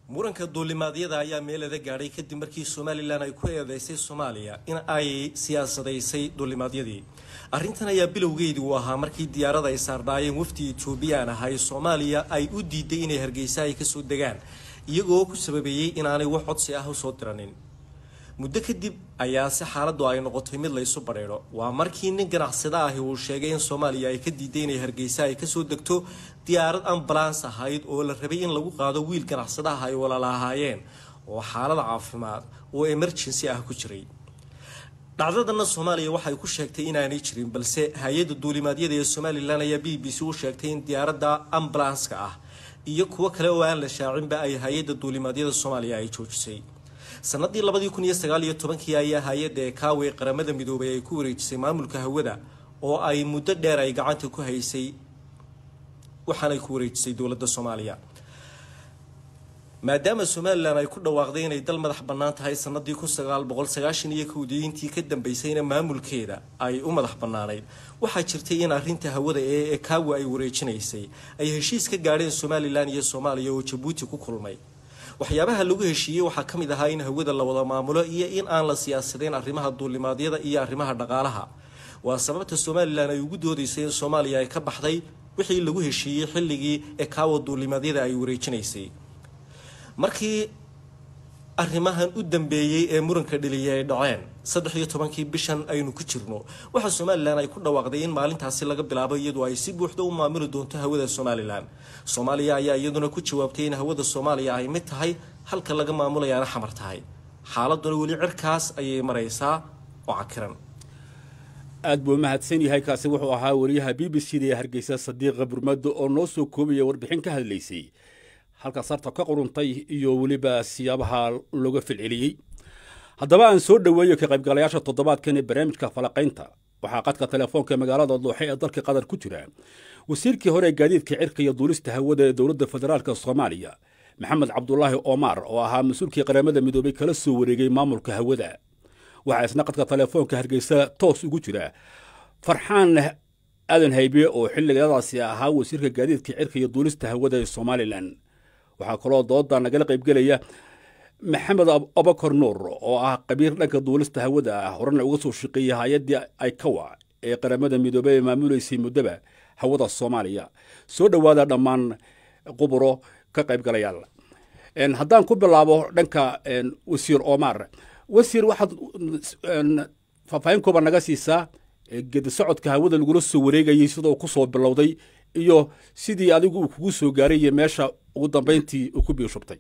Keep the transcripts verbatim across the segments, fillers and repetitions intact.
muranka duulimaadyada ayaa meelada gaadhay kadib markii Somaliland ay ku eedeysay Soomaaliya in ay siyaasadaysay duulimaadyadii. Arrintan ayaa bilowgeedii u ahaa markii diyaarada ay saarnaayeen wafdi Ethiopian ah ay Soomaaliya ay u diiday inay Hargeysa ay ka soo degaan iyagoo ku sababeeyay in aanay wax codsi ah u soo diranin. muddo kadib ayaa si xaaladdu ay noqotay mid la isu bareero. waa markii nin ganacsada ah uu sheegay in Soomaaliya ay ka diiday inay Hargeysa ay ka soo degto diyaarad ambulance ahayd oo la rabay in lagu qaado wiil ganacsada ah ay walaalahaayeen oo xaalad caafimaad oo emergency ah ku jiray. dhacdadana Soomaaliya waxay ku sheegtay in aanay jirin, balse hay'adda duulimaadyada ee Somaliland ayaa B B C u sheegtay in diyaaradda ambulance-ka ah iyo kuwa kale oo aan la shaacinba ay hay'adda duulimaadyada Soomaaliya ay joojisay. sanadii labadi kun iyo sagaal iyo tobankii ayaa hay'adda Ekaawe qaramada midoobay ay ku wareejisay maamulka hawada oo ay muddo dheer ay gacanta ku haysay waxaanay ku wareejisay dawladda Soomaaliya. maadaama Somaliland ay ku dhawaaqday inay dal madax bannaan tahay sanadii kun sagaal boqol sagaashan iyo kow intii ka dambeysayna maamulkeeda ay u madax bannaanayd, waxaa jirtay in arrinta hawada ee Ekaawe ay wareejinaysay ay heshiis ka gaadheen Somaliland iyo Soomaaliya oo Djibouti ku kulmay. waxyaabaha lagu heshiiyay waxaa ka mid ahaa in hawada la wada maamulo iyo in aan la siyaasadeen arrimaha duulimaadyada iyo arrimaha dhaqaalaha. waa sababta Somaliland ay ugu doodaysay in Soomaaliya ay ka baxday wixii lagu heshiiyay xilligii Ekaawe duulimaadyada ay wareejinaysay. markii arrimahan u dambeeyay ee muranka dhaliyay ay dhaceen saddex iyo tobankii bishan aynu ku jirno, waxa Somaliland ay ku dhawaaqday in maalintaasi laga bilaabo iyadoo ay si buuxda u maamuli doonto hawada Somaliland. Soomaaliya ayaa iyaduna ku jawaabtay in hawada Soomaaliya ay mid tahay halka laga maamulayana xamar tahay. xaaladuna weli cirkaas ayay maraysaa oo cakiran. aad buu mahadsan yahay. kaasi wuxuu ahaa wariyaha B B C ee Hargeysa Sadiiq Burmado oo noo soo koobaya warbixin ka hadlaysay halka sarta ka quruntay iyo waliba siyaabaha looga filciliyay. haddaba aan soo dhaweeyo ka qaybgalayaasha toddobaadkan ee barnaamijka falaqaynta. waxaa qadka telefoonka magaalada Dooxa ee dalka Qatar ku jira wasiirkii hore ee gaadiidka cirka iyo duulista hawada ee dowladda federaalka Soomaaliya Maxamed Cabdullaahi Omar oo ahaa mas'uulkii qaramada midoobay kala soo wareegay maamulka hawada. waxaa isna qadka telefoonka Hargeysa toos ugu jira Farxaan Aadan Haybe oo xilligaasi ahaa wasiirka gaadiidka cirka iyo duulista hawada ee Somaliland. waxaa kaloo dooda nagala qaybgelaya Maxamed Abakar Nuur oo ah qabiir dhanka duulista hawada ah, horena uga soo shaqeeyay hay'adda Ikawa ee qaramada midoobay ee maamuleysay muddaba hawada Soomaaliya. soo dhawaada dhammaan quburo ka qaybgalayaal. een haddaan ku bilaabo dhanka wasiir Omar. wasiir waxaad faahfaahin kooban naga siisaa geedi socodka hawada lagula soo wareegayay sidoo ku soo bilowday iyo sidii adigu uu kugu soo gaaray meesha ugu dambeyntii uu ku biishubtay.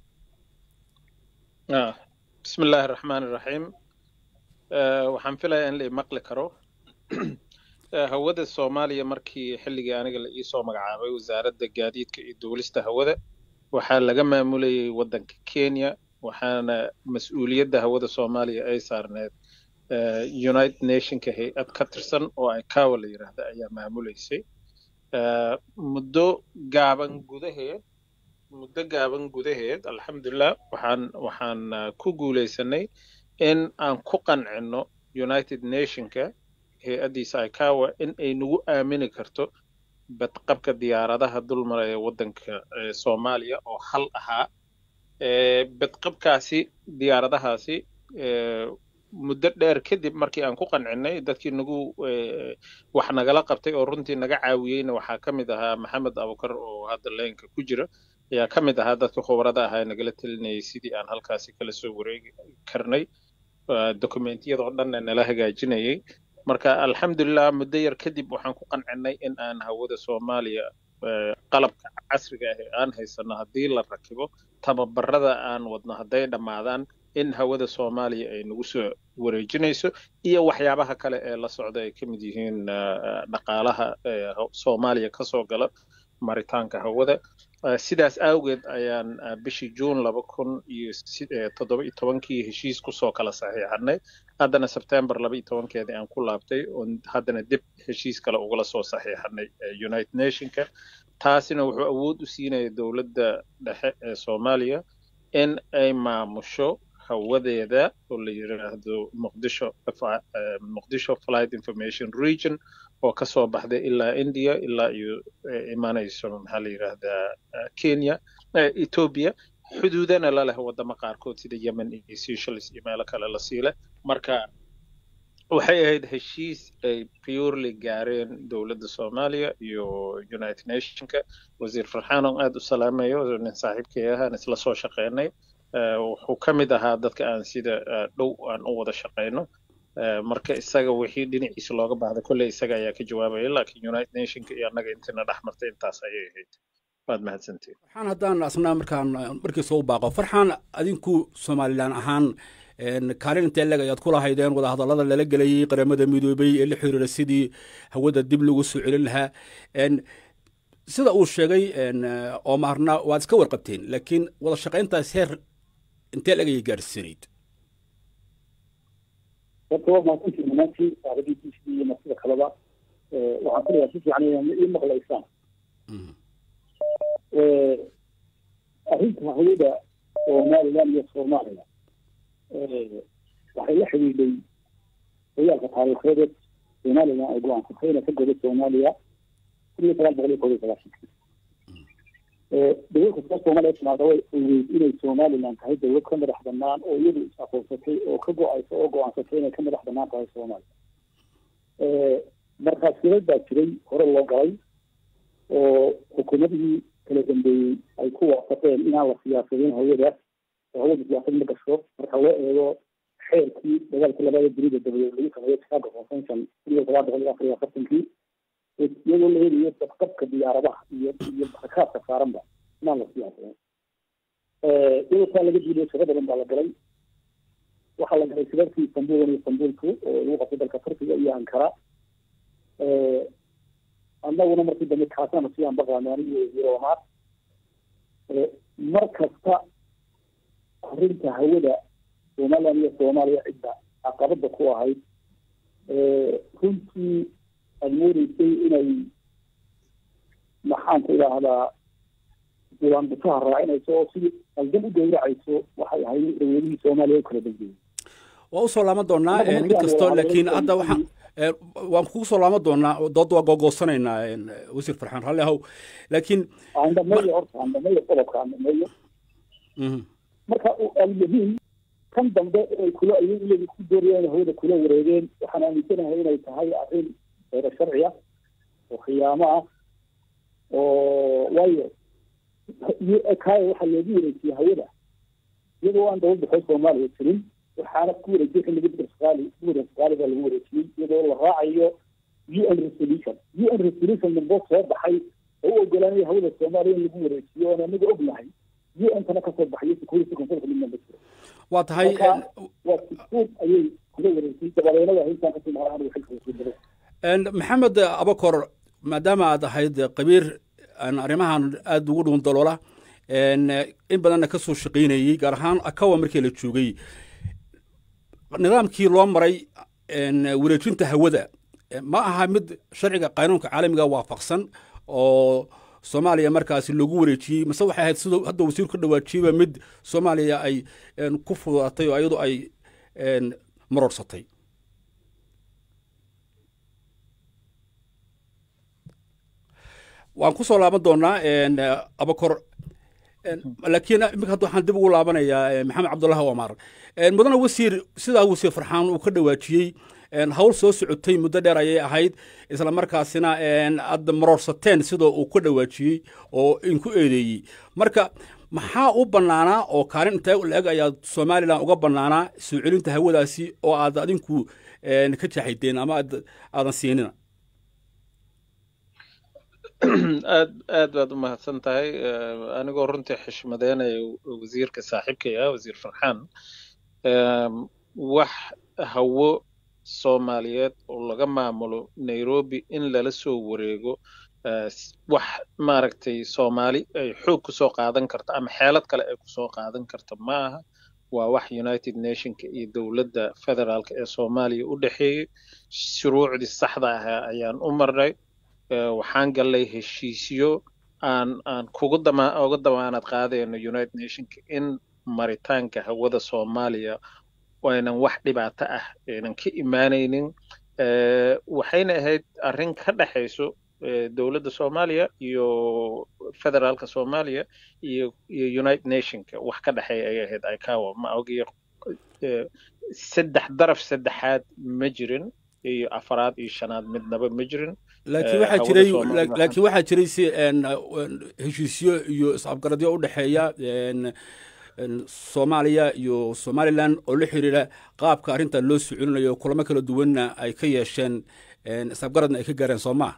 ah bismillaahir rahmaanir rahiim. ee waxaan filayaa in la maqli karo hawada Soomaaliya markii xilligii aniga la ii soo magacaabay wasaaradda gaadiidka iyo duulista hawada waxaa laga maamulayay wadanka Kenya, waxaana mas'uuliyadda hawada Soomaaliya ay saarneed United Nations hay'ad ka tirsan oo Ikawa la yiraahdo ayaa maamuleysay. muddo gaaban gudaheed muddo gaaban gudaheed alxamdulillah waxaan waxaan ku guuleysanay in aan ku qancino United Nations-ka hay'adiisa Ikawa in ay nagu aamini karto badqabka diyaaradaha dulmaraya wadanka Soomaaliya oo hal ahaa. ee badqabkaasi diyaaradahaasi ee muddo dheer kadib markii aan ku qancinay dadkii nagu wax nagala qabtay oo runtii naga caawiyayna waxaa ka mid ahaa Maxamed Abakar oo hadda leenka ku jira ayaa ka mid ahaa dadka khibrada ah ee nagala talinayay sidii aan halkaasi kala soo wareegi karnay dokumentiyada oo dhan nala hagaajinayay. marka alxamdulillah muddo yar kadib waxaan ku qancinay in aan hawada Soomaaliya qalabka casriga ah ee aan haysano haddii la rakibo tababarada aan wadno hadday dhamaadaan in hawada Soomaaliya ay nagu soo wareejinayso iyo waxyaabaha kale ee la socda ay kamid yihiin dhaqaalaha Soomaaliya ka soo gala maritaanka hawada. sidaas awgeed ayaan bishii June laba kun iyo toddoba iyo tobankii heshiis ku soo kala saxiixnay. haddana September laba iyo tobankeedii aan ku laabtay oo haddana dib heshiis kale uga soo saxiixnay United Nations-ka. taasina wuxuu awood u siinayay dawladda dhexe ee Soomaaliya in ay maamusho hawadeeda oo la yiraahdo Muqdisho Muqdisho Flight Information Region oo ka soo baxday ilaa India ilaa iyo imaanayso maxaa la yiraahdaa Kenya Ethiopia xuduudana la leh wadamo qaarkood sida Yemen iyo Seychelles iyo meelo kale la siile marka waxay ahayd heshiis ay purely gaareen dowladda Soomaaliya iyo United Nationska wasiir Farxaan oo aad u salaamayo nin saaxiibkay ah aan isla soo shaqeynay wuxuu ka mid ahaa dadka aan sida dhow aan u wada shaqeyno marka isaga wixii dhinaciisa looga baahday kullee isaga ayaa ka jawaabaya laakiin United Nationska iyo annaga intina dhaxmartay intaas ayay ahayd baad mahadsantiin waxaan haddaan asnaa markaan markii soo baaqo Farxaan adinku Soomaaliland ahaan kaalin intee lag ayaad ku lahaydeen wada hadallada lala gelayay qaramada midoobay ee la xiriira sidii hawada dib lagu soo celin lahaa sida uu sheegay oo maarna waad iska warqabteen laakiin wada shaqayntaas heer intee lag ay gaarsiinayd waa maalintii nimankii saaradiisii iyo martida kaleba waxaan ku leeyahay si fiican inay maqlaysaan arrinta hawada Soomaaliland iyo Soomaaliya waxay la xiriiray hoyaalka taariikheed Soomaaliland ay go'aansatay inay ka godo Soomaaliya kun iyo sagaal boqol iyo kow iyo sagaashan dowladda Soomaaliya sanadood inay Soomaaliland tahay dowlad ka madax bannaan oo iyadu isaqoonsatay oo ka go'ayso oo go'aansatay inay ka madax bannaan tahay Soomaaliya markaas sirada jiray hore loo galay oo xukuumadii kala dambeeyay ay ku waafaqeen inaan la siyaasadin hawadaas hawada siyaasad ma gasho marka loo eego xeerkii dagaalkii labada dunida dabadeed lagu sameeyay Chicago Convention kun iyo sagaal boqol iyo afar iyo afartankii iyadoo la helayo dadqabka diyaaradaha iyo iyo rakaabka saaranba inaan la siyaasadin iyadoo taa laga diiday shaqo badan baa la galay waxaa la galay shirarkii Istanbul iyo Istanbulku oo lagu qabtay dalka Turkiga iyo Ankara annaguna markii dambe kaasana si aan baqaanay aniga iyo Omar mar kasta arrinta hawada Soomaaliland iyo Soomaaliya cidda caqabada ku ahayd runtii amoodisay inay maxaan ku idhaahdaa diiwaan busaha raacinayso oo si aldan u gowracayso waxay ahayd dowladihii Soomaaliya u kala dambeeyey waa u soo laaban doonaa mid kastoo laakiin hadda waxaan waan kugu soo laaban doonaa dood waa gogoosanaynaa wasiir Farxaan raalli ahow laakiin andamayo horta andamayo qodobka andamayo marka almuhiim kan dambe ay kula iyagu ku doorayeen hawada kula wareegeen waxaan aaminsanahay inay tahay arrin heer sharci ah oo khiyaamo ah oo waayo kaay waxa lagu wareejiyay hawada iyadoo aan dowladda Soomaaliya jirin waxaana ku wareejiyay xilliga Soomaaliya gudaha Soomaaliya lagu wareejiyay iyadoo la raacayo U N resolution U N resolution number soo baxay oo ogolaanaya hawada Soomaaliya in lagu wareejiyo oo anaga ognahay U N kana ka soo baxay security council midna waa tahay waa suud ayay kula wareejiyay dabadeynada haysan ka timaadaan waxay ku soo maxamed abakor maadaama aad ahayd qabiir aan arrimahan aad ugu dhuun daloola in badanna ka soo shaqeynayay gaar ahaan akawa markii la joogay nidaamkii loo maray wareejinta hawada ma aha mid sharciga qaanuunka caalamiga waafaqsan oo Soomaaliya markaas lagu wareejiyay mase waxay ahayd sidoo hadda wasiir ka dhawaajiyay mid Soomaaliya ay ku fududaatay oo ayadu ay marorsatay waan ku soo laaban doonaa abakor laakiin imika hadda waxaan dib ugu laabanayaa maxamed cabdullaahi Omar mudane wasiir sidaa wasiir Farxaan uu ka dhawaajiyay hawl soo socotay muddo dheer ayay ahayd isla markaasina aad marorsateen sidoo uu ka dhawaajiyay oo in ku eedeeyay marka maxaa u banaanaa oo kaalin intee leeg ayaa Soomaaliland uga banaanaa soo celinta hawadaasi oo aad adinku ka jaxaydeen ama aadan siinina aad aad baad u mahadsan tahay anigoo runtii xishmadeynaya wasiirka saaxiibkay ah wasiir Farxaan wax hawo Soomaaliyeed oo laga maamulo Nairobi in lala soo wareego wax maaragtay Soomaali ay xoog ku soo qaadan karto ama xeelad kale ay ku soo qaadan karto maaha waa wax United Nationska iyo dowladda federaalka ee Soomaaliya u dhaxeeyay shuruucdii saxda ah ayaan u marnay waxaan galay heshiisyo aan aan kugu dama uga damaanad qaadayno United Nationska in maritaanka hawada Soomaaliya waynan wax dhibaato ah aynan ka imaanaynin waxayna ahayd arrin ka dhaxayso dowladda Soomaaliya iyo federaalka Soomaaliya iyo iyo United Nationska wax ka dhaxeeya ay ahayd I C A O ma ogiyo saddex daraf saddexaad ma jirin iyo afraad iyo shanaad midnaba ma jirin laakiin waxa jiray laakiin waxa jiray si heshiisyo iyo isqabgaradyo u dhaxeeya Soomaaliya iyo Somaliland oo la xiriira qaabka arinta loo soconinayo kulamo kala duwanna ay ka yeesheen isqabgaradna ay ka gaareen Soomaaliya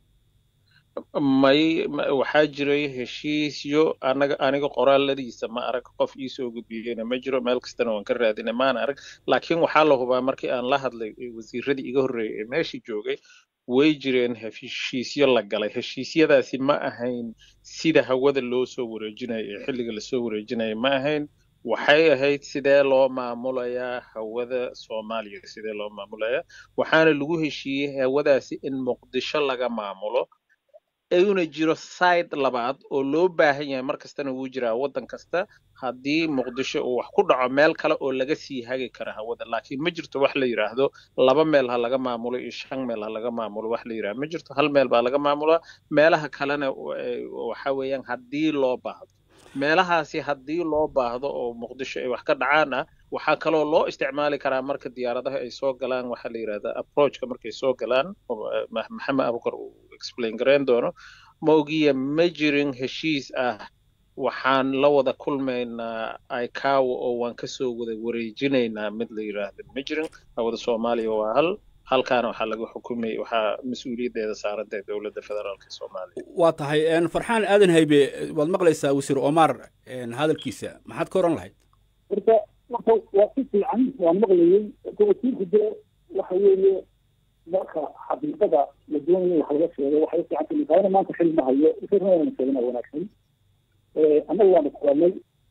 may waxaa jiray heshiisyo anaga aniga qoraaladiisa ma arag qof ii soo gudbiyeyna ma jiro meel kastana waan ka raadinay maan arag laakiin waxaa la hubaa markii aan la hadlay wasiiradii iga horreeyay ee meeshii joogay way jireen heshiisyo la galay heshiisyadaasi ma ahayn sida hawada loo soo wareejinayo ee xilliga la soo wareejinayo ma ahayn waxay ahayd sidee loo maamulayaa hawada Soomaaliya sidee loo maamulayaa waxaana lagu heshiiyey hawadaasi in Muqdisho laga maamulo ayuna jiro side labaad oo loo baahan yahay markastana uu jiraa wadan kasta hadii Muqdisho uu wax ku dhaco meel kale oo laga sii hagi kara hawada laakiin ma jirto wax la yiraahdo laba meel ha laga maamulo iyo shan meel ha laga maamulo wax la yiraahdo ma jirto hal meel baa laga maamulaa meelaha kalena waxa weeyaan hadii loo baahdo meelahaasi hadii loo baahdo oo Muqdisho ay wax ka dhacaan waxa kale oo loo isticmaali karaa marka diyaaradaha ay soo galaan waxa la yiraahdaa approachka markay soo galaan Maxamed Abukar uu explain gareyn doono moogiya ma jirin heshiis ah waxaan la wada kulmaynaa I C A O oo waan ka soo wada wareejinaynaa mid la yiraahdo ma jirin hawada Soomaaliya waa hal halkaan waxa lagu xukumay waxa mas'uuliyadeeda saaran tahay dowladda federaalka Soomaaliya waa tahay in Farxaan Aadan Haybe wad maqlaysaa wasiir Omar in hadalkiisa maxaad ka oran lahayd horta waa si fiican waan maqlayay wasiirku de waxa weeye marka xaqiiqada la doonayo waxa laga sheegay waxay fiican tahay qaybna maanta xilma hayo isagana sheegana wanaagsan ee anagu waan kulmay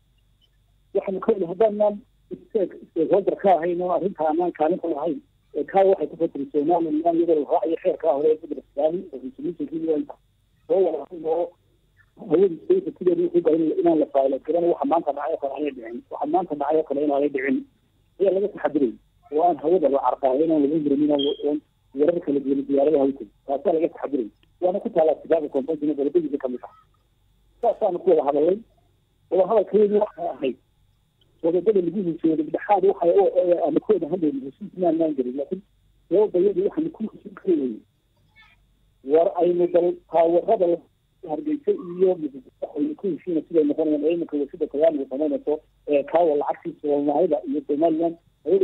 waxaan ku hadaan isteeg isteeg wada ka hayno arrinta aan kaalin ku lahayn ee ka waxay ku fadhiyo Soomaaliya iyadoo raacay xeerka hore ee Federaalka oo solution-kii inta oo wala oo hawada sayta kida uu gaareen inaan la faalo karan waxa maanta dhacay kale ay dhicin waxa maanta dhacay kale ay dhicin ee laga taxadiray waan hawada la carqaayay inaan lagu jirmin oo warar kala duwan diyaaradaha hawada taas laga taxadiray waana ku taala sidaga konfensiga dalbiga kamid ah taasaan ku wada hadalay oo hadalkeedu waxa ahayd wadada lagu heshiiyay dhexaad waxa aan ku wada hadalay heshiisnaan maan jirin laakiin oo bayadu waxaan ku heshiiyay war ay mudal taawada hargeysa iyo ay ku heshiiyeen sida noqonayaan ay markaa sida kalaam sameeyay ee ka wala cagsi Soomaaliya iyo Somaliland ay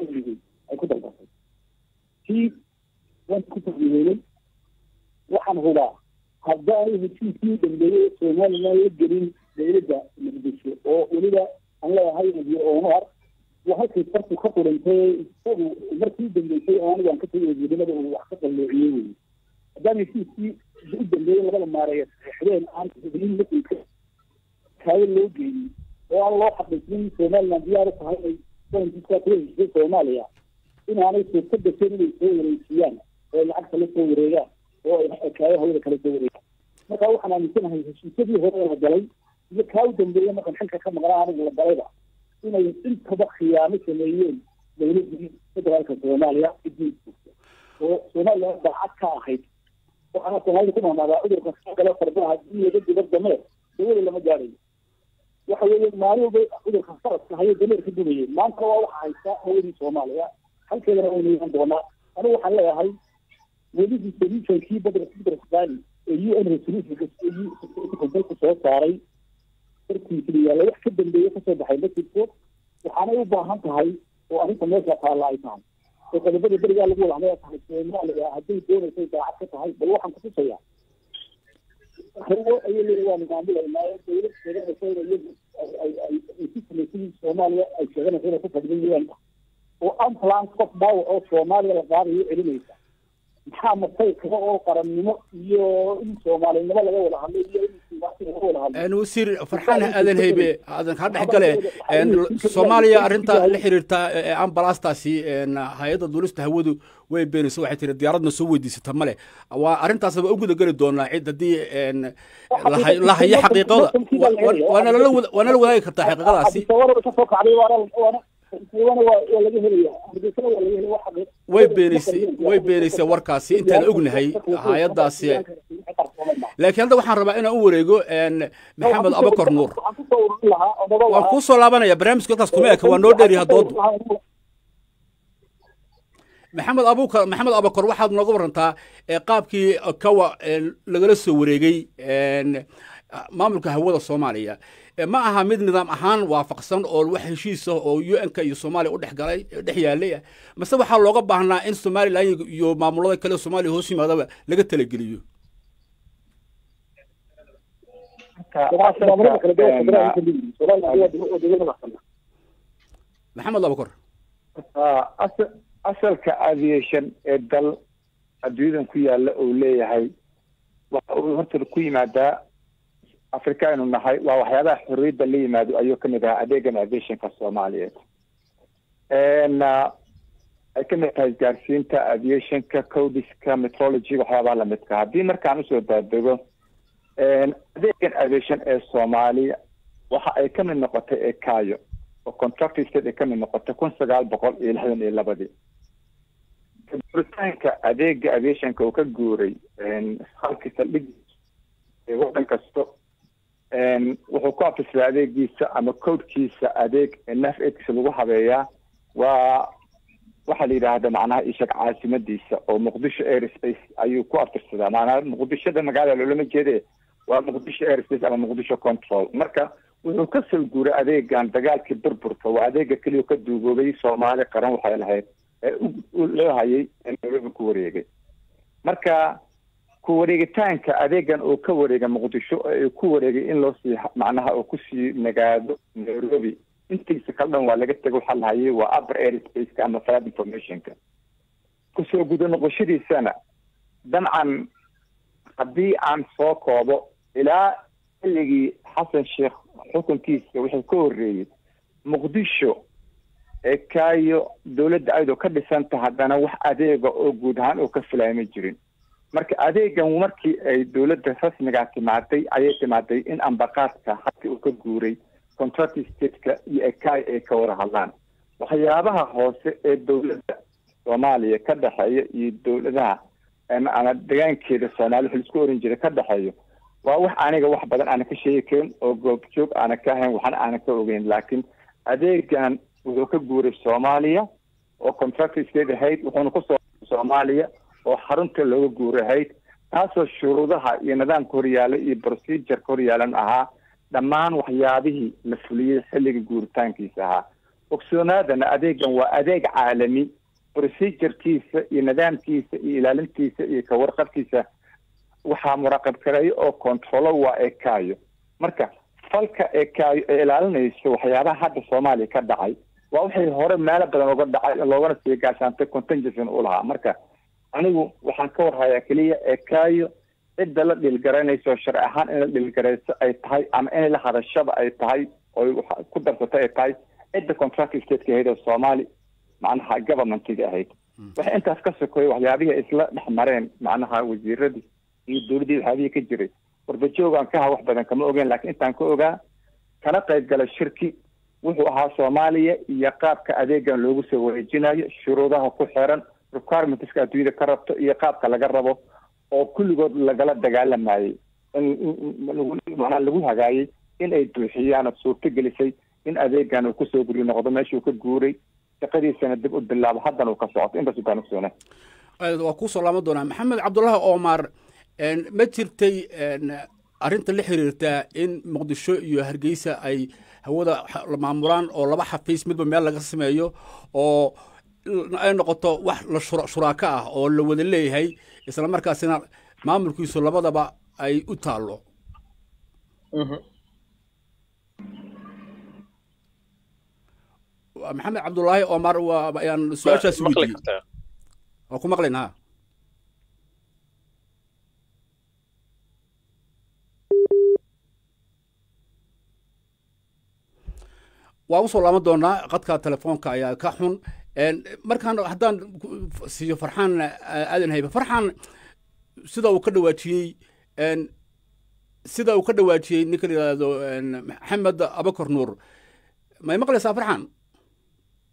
ay ku dalbatay si waan ku taxdiilay waxaan hubaa hadda ay heshiiskii dambeeyay Somaliland ay gelin dawladda Muqdisho oo waliba aan leeyahay iyo Omar waxay farqi ka qorantay isagu markii dambeeyay oo aniga aan ka tagay wadamada oo wax ka qalloociyay hadda heshiiskii u dambeeyay labada maareeyo xireen aan idin la kulka kaay loo geeyay oo aan loo xaqiijin Somaliland diyaar u tahay ay sanadka ku Soomaaliya in aanay soo kadashay inay soo wareejiyaan oo lacag kale soo wareegaan oo ay kaay hawada kale soo wareegaan marka waxaan aaminsanahay heshiisyadii hore la galay iyo kaay dambeeyay markan xilka ka maqnaa aniga la galayba inay intaba khiyaamo sameeyeen dawladda federaalka Soomaaliya oo Soomaaliya baa ka ahayd waxaan Soomaaliya ku maamulaa cudurka kala fardaha iyo dadka dambe dawladda lama gaaray waxa weeye maalinba cudurka faradka hayo dameerka dumayay maanta waa waxa haysta hawada Soomaaliya halkeedana oo leeyahay doona anigu waxaan leeyahay wadada solution-kii badal Federaalka ee U N resolution-ka ee soo saaray dartiisa la wax ka dambeeyay ka soo baxay dadku waxaanay u baahan tahay oo arrinta meesha taala ay tahay oo qodobada bariga lagu wada hadlay Soomaaliya haddii doonayso daacad ka tahay bal waxaan ku tusayaa hawo ay leeyahay nidaamyada dawladda federaalka ay ay ay si Soomaaliya ay sheeganayso ku fadhiyeen oo ambulance qof baa oo Soomaaliya la qaadayo celinaysa maxaa martay kaba oo qarannimo iyo in Soomaaliyada laga wada hadlay iyo in waqti laga wada hadlay aan wasiir Farxaan Aadan Haybe aadan ka dhax galay Soomaaliya arinta la xiriirta ambulance-taasi hay'adda duulista hawadu way beenayso waxay tiri diyaaradna soo weydiisata male waa arintaas u guda gali doonaa cid hadii la hayo xaqiiqada wana la wana la wadaagi kartaa xaqiiqadaasi way beenisay way beenisay warkaasi intaan ognahay hay'adaasi laakiin hadda waxaan rabaa inaan u wareego maxamed abakar nuur waan ku soo laabanaya barnaamijka halkaas kuma eka waa noo dheeri hadood maxamed abukar maxamed abakar waxaad nooga warantaa qaabkii kawa lagala soo wareegay maamulka hawada Soomaaliya ma aha mid nidaam ahaan waafaqsan oo wax heshiis ah oo U N-ka iyo Soomaaliya u dhex galay dhex yaalay mase waxa looga baahnaa in Soomaaliland iyo maamulada kale Soomaaliya hoos yimaadaba laga tala geliyo maxamed abakar asalka aviation ee dal adduunyadan ku yaala oo leeyahay waxa uu horta ku yimaadaa Afrika inuu nahay waa waxyaabaha xorriyadda la yimaado ayuu ka mid ahaa adeegan aviationka Soomaaliyeed een ay ka mid tahay gaarsiinta aviationka codiska metrology waxyaabaha la midka haddii markaan usoo daadego een adeegan aviation ee Soomaaliya waxa ay ka mid noqotay ee kaayo oo contracted state ay ka mid noqotay kun sagaal boqol iyo lixdan iyo labadii buritaanka adeega aviationka uu ka guuray een halkii saldhig ee waddan kasto een wuxuu ku afisay adeegiisa ama codekiisa adeeg N F X lagu habeeyaa waa waxa la yiraahdo macnaha ishaq caasimadiisa oo Muqdisho Airspace ayuu ku aftirsadaa macnaha Muqdishada magaalada loo jeeday waa Muqdisho Airspace ama Muqdisho Control marka wuxuu ka soo guuray adeegan dagaalkii burburka waa adeega kaliya ka duugoobay Soomaali qaran waxay lahayd ee loo hayay in ku wareegay marka ku wareegitaanka adeegan oo ka wareega Muqdisho ee ku wareegay in loo sii macnaha oo ku sii nagaado Nairobi intiisa ka dhan waa laga tago waxa la hayay waa upper airspace ama flight informationka ku soo gudo noqoshadiisana dancan haddii aan soo koobo ilaa xilligii Xasan Sheekh xukunkiisa wixii ka horeeyay Muqdisho ee kaayo dawladda ayadoo ka dhisanta haddana wax adeega oo guud ahaan oo ka filaymay jirin marka adeegan markii ay dawladda rasmiga timaaday ayay timaaday in ambaqaadka halkii uu ka guuray contract state-ka iyo ekay ay ka wada hadlaan waxyaabaha hoose ee dawladda Soomaaliya ka dhaxeeya iyo dawladaha ama deegaankeeda Soomaaliya waxa isku oran jiray ka dhaxeeyo waa wax aniga wax badan aan ka sheekeyn oo goob joog aan ka ahayn waxaan aan ka ogeyn laakiin adeegan wuxuu ka guuray Soomaaliya oo contract state ahayd wuxuuna ku soo Soomaaliya oo xarunta looga guurahay taasoo shuruudaha iyo nidaamka horyaala iyo procedure horyaalan ahaa dhammaan waxyaabihii la fuliyay xilliga guuritaankiisa ahaa ogsoonaadana adeegan waa adeeg caalami procedure-kiisa iyo nidaamkiisa iyo ilaalintiisa iyo ka warqabkiisa waxaa muraqab kareeyo oo control waa ekaayo marka falka ekaayo ee ilaalinayso waxyaabaha hadda Soomaaliya ka dhacay waa waxay hore meel badan uga dhacay loogana sii gaashaantay contingency u lahaa marka anigu waxaan ka warhayaa kaliya ekaayo cidda la dhilgaranayso sharci ahaan in la dhilgarayso ay tahay ama in la hadashaba ay tahay oo ku darsatay ay tahay cidda contract state-ka ahayd oo Soomaali macnaha government-iga ahayd waxa intaas ka sokoy waxyaabihii isla dhexmareen macnaha wasiiradii iyo dawladii waxyaabihii ka jiray warbajoogan ka wax badan kama ogeyn laakiin intaan ka ogaa kana qayb galay shirki wuxuu ahaa Soomaaliya iyo qaabka adeegan loogu soo wareejinayo shuruudaha ku xiran requirements-ka adduunyada ka rabto iyo qaabka laga rabo oo kulligood lagala dagaalamayay in macnaha lagu hagaayay in ay buuxiyaan suurto gelisay in adeegan uu ku soo guriyo noqdo meeshii uu ka guuray shaqadiisana dib u bilaabo haddana uu ka socoto intaas baan ogsoonay waa ku soo laaban doonaa maxamed cabdullaahi Omar ma jirtay arrinta la xiriirta in Muqdisho iyo Hargeysa ay hawada maamulaan oo laba xafiis midba meel laga sameeyo oo ay noqoto wax la shuraaka ah oo la wada leeyahay isla markaasina maamulkiisu labadaba ay u taalo maxamed cabdullaahi Omar waa ayaan su'aashaas weydiiyey waa ku maqlaynaa waa u soo laaban doonaa qadka telefoonka ayaa ka xun markaan haddaan siiyo farxaan aadan hayba farxaan sida uu ka dhawaajiyey sida uu ka dhawaajiyey ninka la yidhaahdo maxamed abakar nuur may maqlaysaa farxaan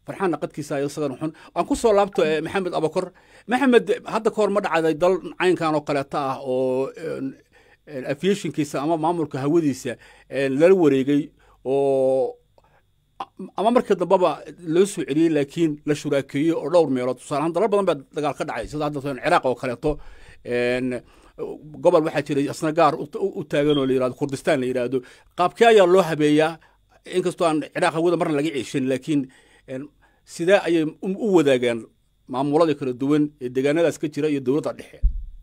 فرحان قد كيسا يصغر وحن أنكو صلابته محمد أبو بكر محمد هذا كور مدعى هذا يضل عين كانوا قلتاه أو الافيشن كيسا أما معمول كهوديسا للوريجي أو أما مركز بابا لسه عليه لكن لشراكية أو دور ميرات صار عند ربنا بعد دقال خد عايز هذا مثلا العراق وخليته إن قبل واحد يصير أصلا جار وتاجنوا ليراد كردستان ليرادو قاب كايا الله بيا إن كستان العراق هو مرة لقي عيشين لكن سدا أي أم ذاكن مع مولاد كل الدول الدجاجة ده سكتشرة يدوروا تريحة.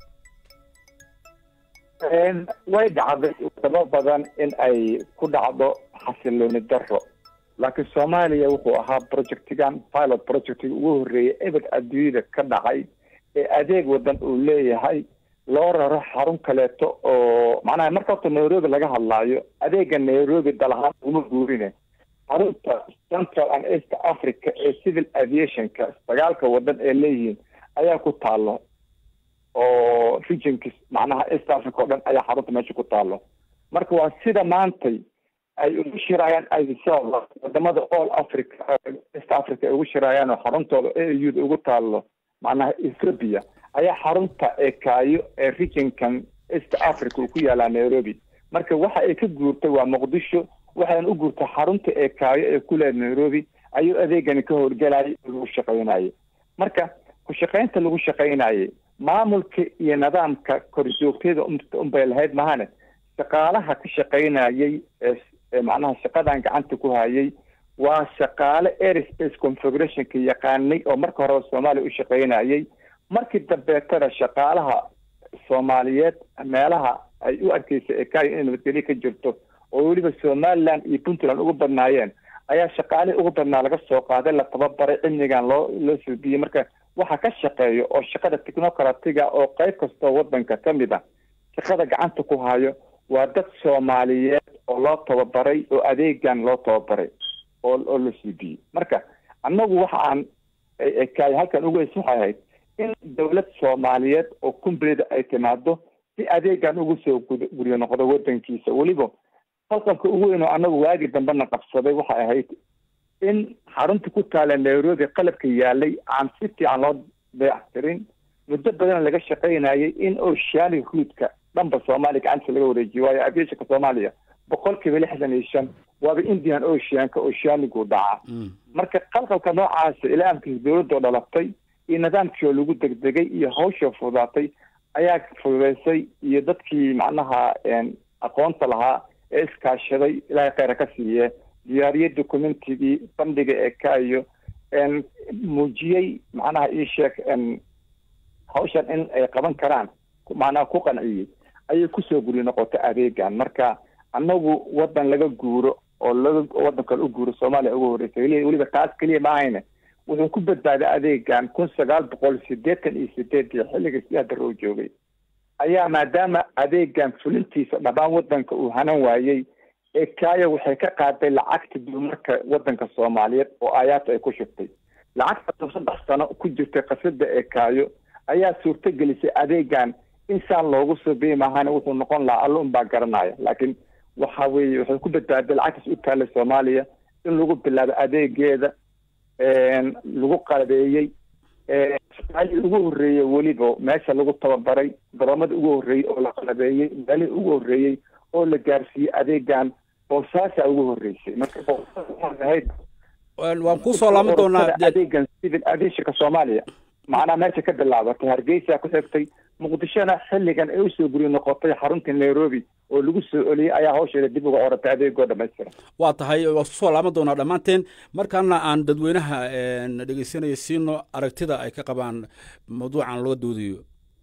إن وايد عبد وتبغى بدن إن أي كل عضو حصل له الدرة لكن سوماليا وهو بروجكت كان بايلوت بروجكت وهري إبد أدوية كذا هاي أديك ودن أولي هاي لورا راح حرم كلاتو أو معناها مركز نيروبي لقى هاللايو أديك نيروبي دلها ومجورينه حرمت سنترال أند إيست أفريقيا سيفل أفيشن كاستقالك ودن إليه أيا كتالله أو فيجنكس معناها إيست أفريقيا ودن أيا حرمت ماشي كتالله مركز سيدا مانتي أي وشرايان أي سال ودمada all Africa East Africa وشرايان وحرمتooda ee yud ugu taalo macnaha Ethiopia ayaa xarunta ee kaayo ee regionkan East Africa ku yaala Nairobi marka waxa ay ka guurtay waa Muqdisho waxaan u guurtay xarunta ee kaayo ee ku leeyahay Nairobi ayuu adeegani ka howlgalay lagu shaqeynayay marka ku shaqeynta lagu shaqeynayay maamulka iyo nidaamka korjoogteeda umbay lahayd mahane shaqaalaha ka shaqeynayay معناها شقادان gacanta ku hayay waa shaqaale airspace configuration ka yaqaanay oo marka hore Soomaali u shaqeynayay markii dambeetana shaqaalaha Soomaaliyeed meelaha ay u arkaysay ee kay in nabadgelyo ka jirto oo waliba Somaliland iyo Puntland ugu badnaayeen ayaa shaqaale ugu badnaa laga soo qaaday la tababaray cilmigan loo loo suubiyay marka waxa ka shaqeeyo oo shaqada technocratiga oo qayb kasta wadanka kamid ah shaqada gacanta ku hayo waa dad Soomaaliyeed oo loo tababaray oo adeegan loo tababaray oo oo la siibiyay marka annagu waxa aan kay halkan ugu iswaxahay in dawlad Soomaaliyeed oo kumbrida ay timaado si adeegan ugu soo guriyo noqdo wadankiisa waliba halka ugu weyn oo annagu waagi dambana qabsaday waxa ahayd in xarunta ku taala Nairobi qalabka yaalay aan si fiican loo dayactirin muddo badan laga shaqeynayay in oceanic route-ka dhanba Soomaaliya gacanta laga wareejiyo waayo aviation-ka Soomaaliya boqolkiiba lixdan iyo shan waaba Indian Ocean-ka oceanic u dhaca marka qalqalka noocaas ilaamkii dawladda dhalatay iyo nidaamkii lagu degdegay iyo hawsha fududaatay ayaa fududeysay iyo dadkii macnaha aqoonta lahaa ee iskaashaday ilaahay khayr ka siiyay diyaariyay dokumentigii bandhiga ee kaayo en muujiyay macnaha ii sheeg en hawshan in ay qaban karaan macnaha ku qanciyay ayay ku soo guri noqotay adeegan marka annagu wadan laga guuro oo laga wadan kale u guuro Soomaaliya ugu horeeyay waliba taas kaliya ma ahayna wuxuu ku badbaaday adeegan kun sagaal boqol siddeetan iyo siddeed xilliga siyaada roo joogay ayaa maadaama adeegan fulintiisa dhabaan wadanka uu hanan waayay ee kaayo waxay ka qaaday lacagta dumarka wadanka Soomaaliyeed oo aayaad ay ku shubtay lacagta saddex sano ku jirtay qasada ee kaayo ayaa suurta gelisay adeegan insaan loogu soo beemahan wuxuu noqon lahaa alluun baa garanaya laakiin waxa weeye wuxuu ku badbaaday lacagtaas u taala Soomaaliya in lagu bilaabo adeegeeda een lagu qalabeeyay ee shaqaalii ugu horeeyay waliba meesha lagu tababaray garoomada ugu horeeyay oo la qalabeeyay meelihii ugu horeeyay oo la gaarsiiyay adeegan boosaasa ugu horeysay marka boosaasa waan ku soo laaban doonaa adeegan civil aviation-ka Soomaaliya macnaha meesha ka bilaabatay Hargeysa ku xigtay Muqdishona xilligan ay u soo guri noqotay xarunta Nairobi oo lagu soo oliyay ayaa hawsheeda dib uga oratay adeegooda dhamaystiran waa tahay waa soo laaban doonaa dhammaanteen markaana aan dadweynaha dhageysanaya siino aragtida ay ka qabaan mawduucan loo doodiyo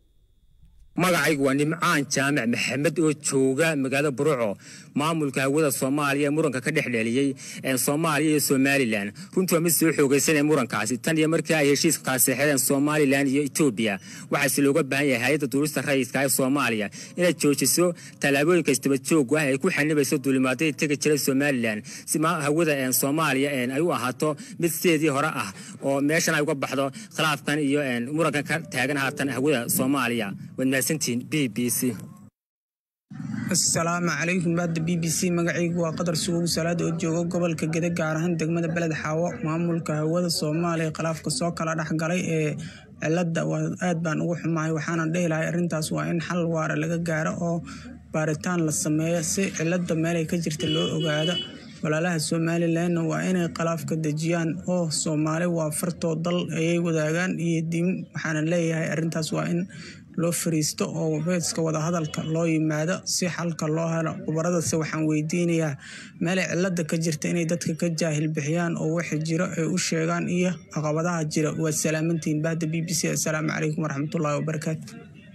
magacaygu waa Nimcaan Jaamac Maxamed oo jooga magaalada Burco maamulka hawada Soomaaliya muranka ka dhexdheliyay ee Soomaaliya iyo Somaliland runtii waa mid soo xoogaysanay murankaasi tan iyo markii ay heshiiska qasaxeen Somaliland iyo Ethiopia waxa si looga baahan yahay hay'adda duulista rayidka ee Soomaaliya inay joojiso talaabooyinka istaba joog ah ee ku xanibayso duulimaadada taga jira Somaliland si ma hawada ee Soomaaliya ay u ahaato mid sideedii hore ah oo meeshan ay uga baxdo khilaafkan iyo murankan ka taagan haatan hawada Soomaaliya سنتين بي بي سي السلام عليكم بعد بي بي سي مقعيق وقدر سوق سلاد وجوغو gobolka Gede gaar ahaan degmada Beled Xaawo maamulka hawada Soomaaliya khilaafka soo kala dhaxgalay ee cilada waa aad baan ugu xumahay waxaan dheelahay arintaas waa in xal waara laga gaaro oo baaritaan la sameeyo si cilada meel ay ka jirto loo ogaado walaalaha Soomaaliland waa inay khilaafka dajiyaan oo Soomaali waa farto dal ay wadaagaan iyo diin waxaan leeyahay arintaas waa in loo fariisto oo beeska wada hadalka loo yimaado si xalka loo helo qubarada si waxaan weydiinayaa meel cilada ka jirta inay dadka ka jaahil bixiyaan oo wax jiro ay u sheegaan iyo caqabadaha jira waa salaamantiin baada B B C assalaamu calaykum waraxmatullaahi wabarakaatuh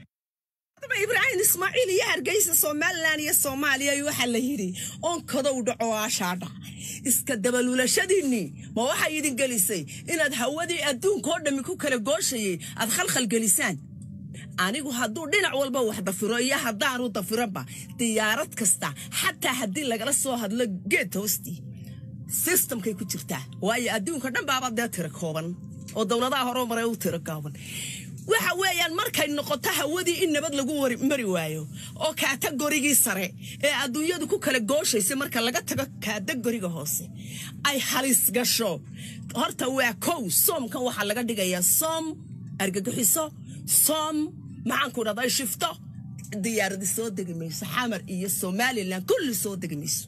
Ibrahim Ismaaciil iyo Hargeysa Soomaaliland iyo Soomaaliya waxa la yiri on kada u dhaco aashaada iska dabalulashadiini ma waxa idin galisay inaad hawadii adduunka oo dhami ku kala gooshayay aad khalkhal galisaan anigu hadduu dhinac walba wax dafiro iyo haddaanu dafiranba diyaarad kasta xataa haddii lagala soo hadlo geed hoosti systemkay ku jirtaa waayo adduunka dhan baaba dee tira kooban oo dawladaha hore maray u tira kooban waxa weeyaan markay noqoto hawadii in nabad lagu mari waayo oo kategorigii sare ee adduunyadu ku kala gooshaysa marka laga tago kategoriga hoose ay halis gasho horta waa kow soomkan waxa laga dhigayaa soom argagixiso soom maxaan ku dhaday shifto diyaaradi soo degmayso xamar iyo Soomaaliland kulli soo degmayso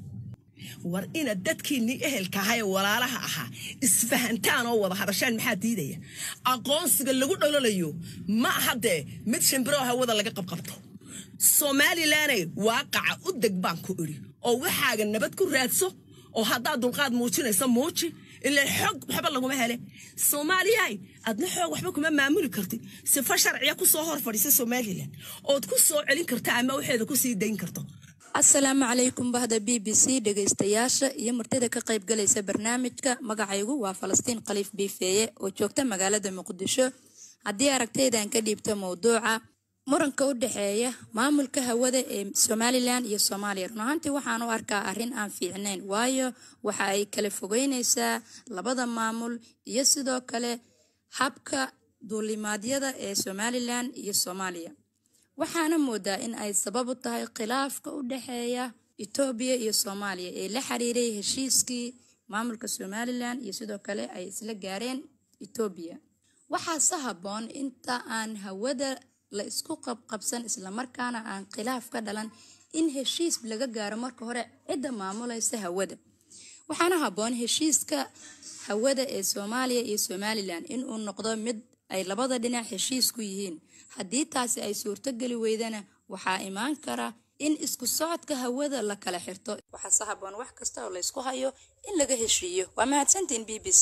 war ina dadkiini ehelka ahay walaalaha aha isfahantaan oo wada hadashaan maxaa diidaya aqoonsiga lagu dhalolayo ma hade mid shimbiro hawada laga qabqabto Soomaaliland waaqaca u deg baan ku iri oo waxaaga nabad ku raadso oo hadaa dulqaad muujinaysa muuji إلا الحق بحب الله ما هله Soomaaliya adna xoog waxba kuma maamuli kartid sifa sharciya ku soo hor fadhiisa Soomaaliland oo ku soo celin karta ama waxeeda ku sii deyn karto Assalaamu calaykum bahda B B C dhageystayaasha iyo martida ka qayb galaysa barnaamijka magacaygu waa Falastiin Khaliif Biifeeye oo joogta magaalada Muqdisho haddii aragtaydan ka dhiibto mowduuca muranka u dhaxeeya maamulka hawada ee Soomaaliland iyo Soomaaliya runtii waxaan u arkaa arrin aan fiicnayn waayo waxa ay kala fogeynaysaa labada maamul iyo sidoo kale habka duulimaadyada ee Soomaaliland iyo Soomaaliya waxaana moodaa in ay sabab u tahay khilaafka u dhaxeeya Itoobiya iyo Soomaaliya ee la xiriiray heshiiskii maamulka Soomaaliland iyo sidoo kale ay isla gaareen Itoobiya waxa sahaboon inta aan hawada la isku qabqabsan isla markaana aan khilaaf ka dhalan in heshiis laga gaaro marka hore cida maamulaysa hawada waxaana haboon heshiiska hawada ee Soomaaliya iyo Soomaaliland in uu noqdo mid ay labada dhinac heshiis ku yihiin haddii taasi ay suurto gali weydana waxa imaan kara in isku socodka hawada la kala xirto waxa sahaboon wax kasta oo la isku hayo in laga heshiiyo waa mahadsantiin B B C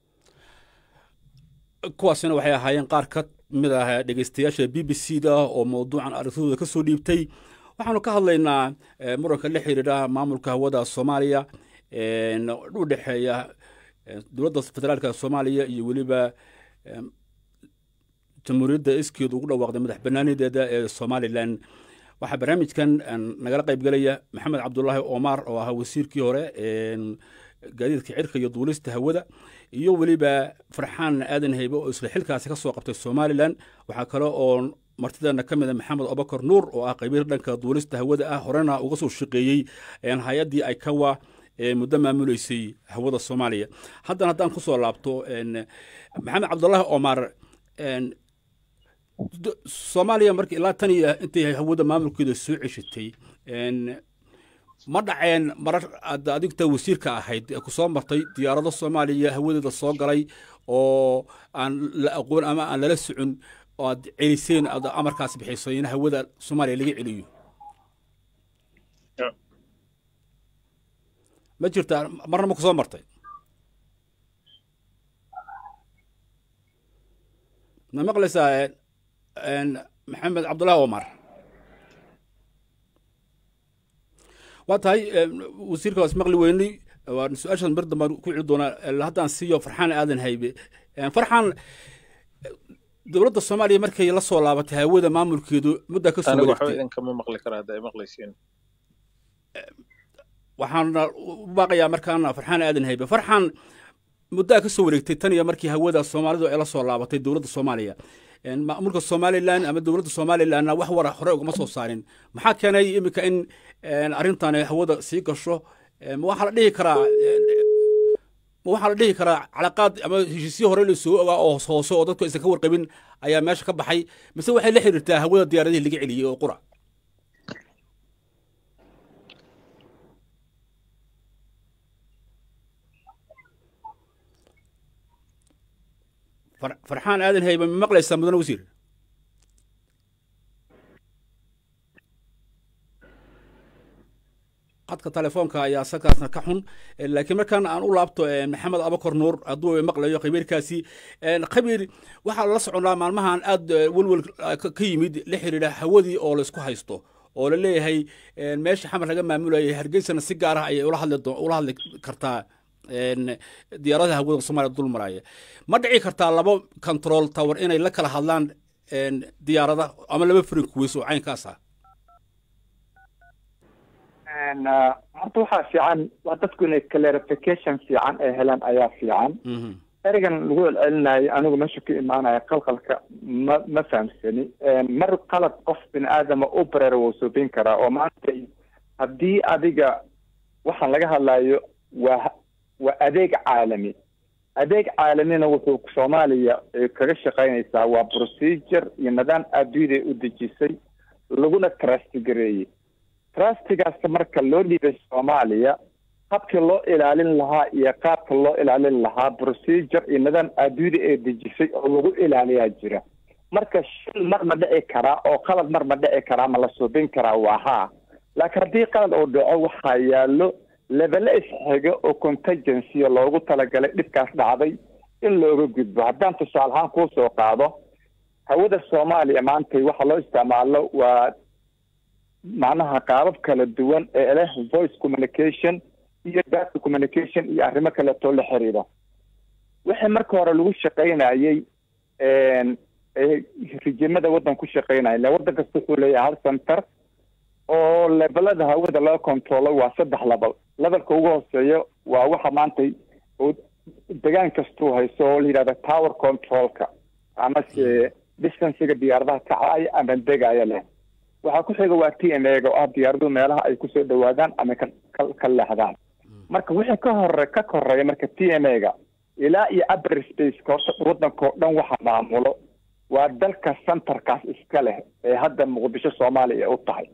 kuwaasina waxay ahaayeen qaar ka mid ah dhageystayaasha B B C da oo mowduucan aragtidooda ka soo dhiibtay waxaanu ka hadlaynaa muranka la xiriira maamulka hawada Soomaaliya ee u dhaxeeya dowladda federaalka Soomaaliya iyo waliba jamhuuriyadda iskeedu ugu dhawaaqday madax bannaanideeda ee Soomaaliland waxa barnaamijkan nagala qayb galaya Maxamed Cabdullaahi Omar oo ah wasiirkii hore ee gaadiidka cirka iyo duulista hawada iyo waliba Farxaan Aadan Haybe oo isla xilkaasi ka soo qabtay Soomaaliland waxa kale oo martidana kamid ah Maxamed Abubakar Nuur oo ah qaybir dhanka duulista hawada ah horena uga soo shaqeeyay ee hay'adii ay kawa ee muddo maamuleysay hawada Soomaaliya haddana haddaan ku soo laabto Maxamed Cabdullaahi Omar Soomaaliya markii ilaa tan iyo intay hawada maamulkeeda soo ceshatay ma dhaceen marar adigta wasiirka ahayd ku soo martay diyaarado Soomaaliya hawadeeda soo galay oo aan la aqoon ama aan la socon oo aad celiseen aad amarkaas bixisay in hawada Soomaaliya laga celiyo ma jirta marna ma ku soo martay ma maqlaysaa Maxamed Cabdullaahi Omar واتهاي وسيرك اسمقلي ويني سؤال مرد ما كل عدونا هذا نسيه فرحان آذن هيبة فرحان دولة الصومالية مركي لا صولا بتهاوده ما ملكيدو مدة كسر أنا بحاول إن كم مقلي كره هذا مقليسين وحنا باقي مركانا فرحان آذن هيبة فرحان مدة كسر تانية مركي هاوده الصومالية إلى صولا بتي دولة الصومالية maamulka Somaliland ama dawladda Somaliland wax war hore uga soo saarin maxaa keenay imika in arrintan ay hawada sii gasho ma waxa la dhihi karaa ma waxa la dhihi karaa calaqaad ama heshiisyo hore la soo ogaa oo hoose oo dadku aysan ka warqabin ayaa meesha ka baxay mise waxay la xiriirtaa hawada diyaaradaha laga celiyay oo qura فرحان آذن هي من مقلة يستمدون وزير قد كتلفونك يا سكاسنا كحون لكن ما كان أن أقول أبطو محمد أبو كر نور أدو مقلة يا خبير كاسي خبير وحال لصعنا مع المهان أد ولول كيميد لحر له حودي أو لسكو هايستو أو للي هي ماشي حمل رجال معمولة هرجيسنا السجارة أي ولا هلا ولا هلا كرتا diyaaradaha hawada Soomaaliya dul maraya ma dhici kartaa laba control tower inay la kala hadlaan diyaarada ama laba frequency oo caynkaas ah and horta waxa fiican waa dadku inay clarification fiican ay helaan ayaa fiican erigan lagu celinayo anigu meesha ka imaanaya qalqalka ma ma fahamsani mar qalad qof bin aadam oo bareer oo soo bin kara oo maanta hadii adiga waxaan laga hadlayo waa وأديك عالمي أديك عالمي نوثو كصوماليا كرش قاينيسا وبروسيجر يمدان أدويدي ودجيسي لغونا تراستيقري تراستيقا سمركا اللولي بصوماليا قابك الله إلالين لها يقابك الله إلالين لها بروسيجر يمدان أدويدي ودجيسي لغو إلاليا جيرا مركا شل مرمى دعي كرا أو قلب مرمى دعي كرا ملاسوبين كرا واها لكن دي قلب أو دعو حيالو level isxiga oo contingency loogu talagalay dhibkaas dhacday in looga gudbo haddaan tusaale ahaan ku soo qaado hawada Soomaaliya maanta waxa loo isticmaalo waa macnaha qaabab kala duwan ee leh voice communication iyo data communication iyo arrimo kale oo la xiriira wixii marka hore lagu shaqeynayay een rijimada wadan ku shaqeynayay wadan kasta wuxuu leeyahay hal center oo levelada hawada loo control waa saddex level levelka ugu hooseeyo waa waxa maanta oo deegaan kasto hayso oo yiraahdo tower controlka ama si distance-ga diyaaradaha kacay ama degaaya leh waxa ku xiga waa T M A oo ah diyaaradu meelaha ay ku soo dhawaadaan ama ka leexdaan marka wixii ka hore ka koreeya marka T M A-ga ilaa iyo upper space course wadanka dhan waxa maamulo waa dalka centerkaas iska leh ee hadda Muqdisho Soomaaliya u tahay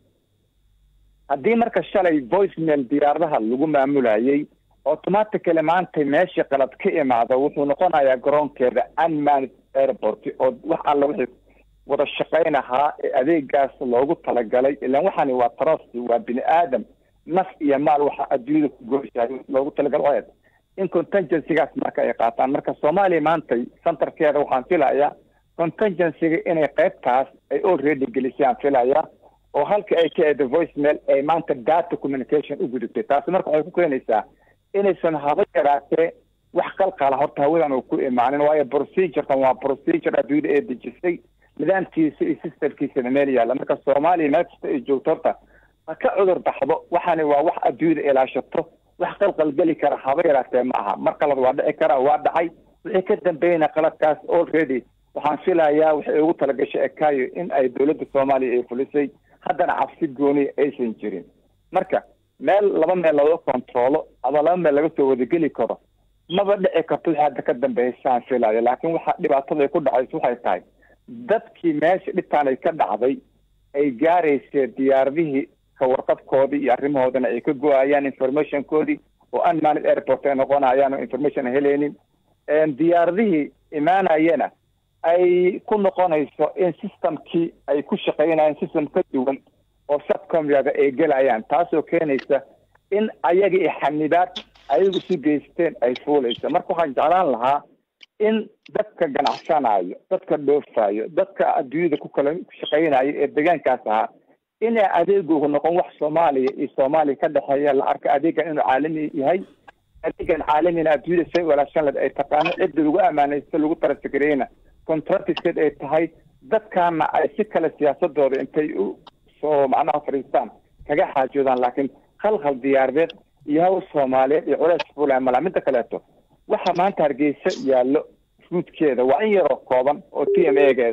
haddii marka shalay voicemail diyaaradaha lagu maamulayay automatically maanta meesha qalad ka imaado wuxuu noqonayaa garoonkeeda unmanned airport oo wax alla wixii wada shaqeynaha adeegaas loogu talagalay ilaa waxani waa trust waa bini aadam naf iyo maal waxa adduunyada ku gooshay loogu talagalay in contingency-gaas marka ay qaataan marka Soomaaliya maanta centerkeeda waxaan filayaa contingency-ga inay qaybtaas ay already gelisay filayaa oo halka ay ka eedo voicemail ay maanta data communication u gudubtay taas marka waxay ku keenaysaa inaysan haba yaraatee wax qalqala horta hawadan uu ku imaanin waayo procedure-kan waa procedure adduunyada ee dejisay nidaamkiisa iyo systemkiisa meel yaala marka Soomaaliya meel kasta ay joogto horta ka cudur baxdo waxani waa wax adduunyada ilaashato wax qalqal gali kara haba yaraatee maaha marka la waa dhici kara waa dhacay wixii ka dambeeyna qaladkaas already waxaan filayaa waxay ugu talagashay ekaayo in ay dawladda Soomaaliya ay fulisay haddana cabsi gooni aysan jirin marka meel laba meel lagu controlo ama laba meel laga soo wada geli karo maba dhici karto hadda ka dambeeysan filayo laakiin waxa dhibaatada ku dhacayso waxay tahay dadkii meesha dhibtaan ay ka dhacday ay gaaraysa diyaaradihii ka warqabkoodii iyo arrimahoodana ay ka go'ayaan information koodii oo unmanned airport ay noqonayaan information heleenin een diyaaradihii imaanayana ay ku noqonayso in systemkii ay ku shaqeynayaan system ka duwan oo subcomputer ay galayaan taasoo keenaysa in ayaga iyo xanibaad ayagu si geysteen ay fuulayso marka waxaan jeclaan lahaa in dadka ganacsanayo dadka dhoofayo dadka adduunyada ku kala shaqeynayo ee deegaankaas ah in adeegu noqon wax Soomaaliya iyo Soomaaliya ka dhaxeeya la arka adeegan inuu caalami yahay adeegan caalamiina adduunyada say wala shan ay taqaano cid lagu amaanaysto lagu tarasgareeyna contracted ay tahay dadkana ay si kala siyaasadooda intay u soo macnaha fariistaan kaga xaajoodaan laakiin khalkhal diyaareed iyo hawl Soomaaliyeed iyo culays fulaan malaamida kaleeto waxa maanta Hargeysa yaalo fuudkeeda waa in yar oo kooban oo T M A-geeda ah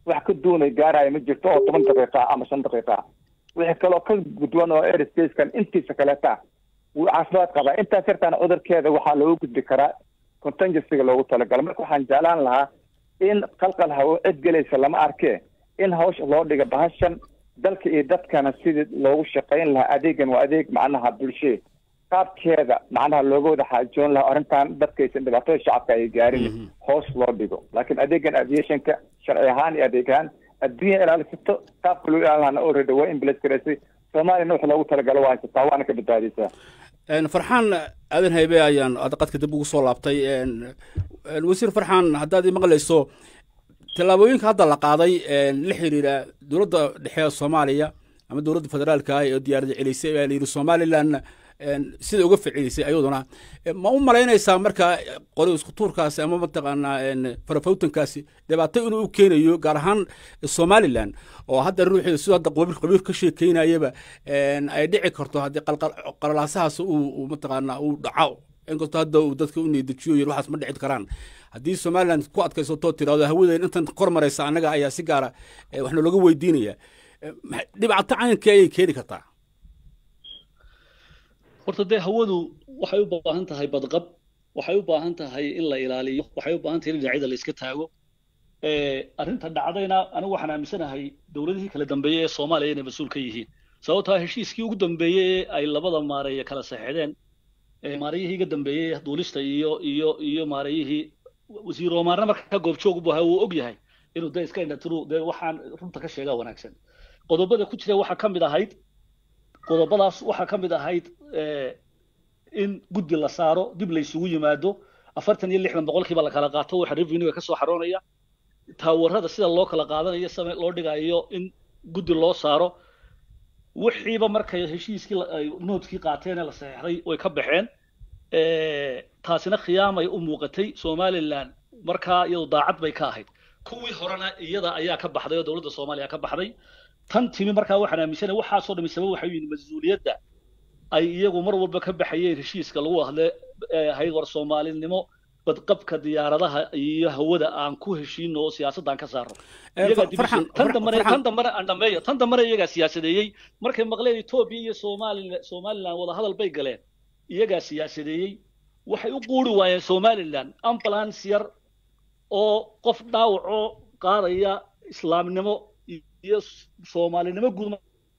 wax ka doonay gaaraya ma jirto oo toban daqiiqa ama shan daqiiqa wixii kaloo ka gudwan oo airspace-kan intiisa kaleeta wuu caafimaad qabaa intaas yartaan cudurkeeda waxaa loogu gudbi karaa contingencyga loogu talagalay marka waxaan jeclaan lahaa in qalqal hawo cid gelaysa lama arkee in hawsha loo dhiga bahashan dalka iyo dadkana sidii loogu shaqayn lahaa adeegan waa adeeg macnaha bulshee qaabkeeda macnaha looga wada xaajoon lahaa arrintan dadkaysan dhibaatada shacabka ay gaarin hoos loo dhigo laakiin adeegan aviationka sharci ahaan iyo adeeg ahaan adduunya ilaalisato qaabka loo ilaalin lahaana already waa in bilas garaysay soomaaliyana wax loogu talagalo waa haysataa waana ka badbaadaysaa farxaan aadan haybe ayaan qadka dib ugu soo laabtay wasiir farxaan haddaad maqlayso tallaabooyinka hadda la qaaday la xiriira dowladda dhexe ee soomaaliya ama dowladda federaalka ah ee diyaaradda celisay baa la yidhi somaliland sida uga ficilisay ayaduna ma u malaynaysaa marka qori isku tuurkaasi ama mataqaanaa farafawtankaasi dhibaato inuu u keenayo gaar ahaan somaliland oo hadda ruuxii sidoo hadda qabiir qabiir ka sheekeynayaba ay dhici karto haddii qalalaasahaas uu mataqaanaa uu dhaco inkastoo hadda uu dadka u niidajiyo yir waxaas ma dhici karaan haddii somaliland ku adkaysato tiraado hawadeen intan kor maraysa annaga ayaa si gaara waxna looga weydiinaya dhibaato caynkii ayay keeni kartaa horta dee hawadu waxay u baahan tahay badqab waxay u baahan tahay in la ilaaliyo waxay u baahan tahay in dhinacyada la iska taago arrinta dhacdayna anigu waxaan aaminsanahay dowladihii kala dambeeyey ee soomaaliya inay mas-uul ka yihiin sababtoo ah heshiiskii ugu dambeeyey ee ay labada maareeye kala saxeexdeen maarayihii iga dambeeyey duulista iyo iyo iyo maarayihii wasiir Omarna marka goobjoog u baahay uu og yahay inuu dee iska indhatiro dee waxaan runta ka sheegaa wanaagsan qodobada ku jira waxa kamid ahayd qodobadaas waxa kamid ahayd in guddi la saaro dib la isugu yimaado afartan iyo lixdan boqolkiiba la kala qaato waxa revenue ka soo xaroonaya taawarada sida loo kala qaadanayo samee loo dhigayo in guddi loo saaro wixiiba markay heshiiskii noodkii qaateen la saxeexday way ka baxeen ee taasina khiyaamay u muuqatay Somaliland marka iyadu daacad bay ka ahayd kuwii horena iyada ayaa ka baxday oo dawladda Soomaaliya ka baxday tan timi marka waxaan aaminsanahay waxa soo dhamisay waxa weyn mas'uuliyadda ay iyagu mar walba ka baxayeen heshiiska lagu hadlay hay'ad war Soomaalinimo badqabka diyaaradaha iyo hawada aan ku heshiino siyaasaddan ka saaro tan dambe tan dambe aan dhameeyo tan dambe iyaga siyaasadeeyay markay maqleen Ethiopia iyo Soomaaliland Soomaaliland wada hadal bay galeen iyaga siyaasadeeyay waxay u quuri waayeen Soomaaliland ambulance yar oo qof dhaawaco qaadaya islaamnimo iyo Soomaalinimo guud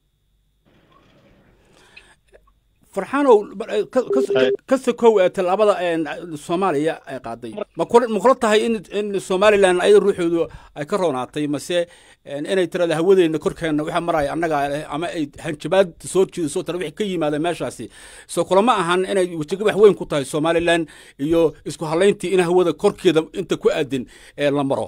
farxaanow ka sokow talaabada Soomaaliya ay qaaday ma kula tahay in in Somaliland ay ruuxoodu ay ka roonaatay mase inay tirada hawadeena korkeena waxa maray annaga ama ay hanjabaad soo jiido tar wixii ka yimaada meeshaasi soo kulama ahan inay wajiga wax weyn ku tahay Somaliland iyo isku haleyntii in hawada korkeeda inta ku aadin ee la maro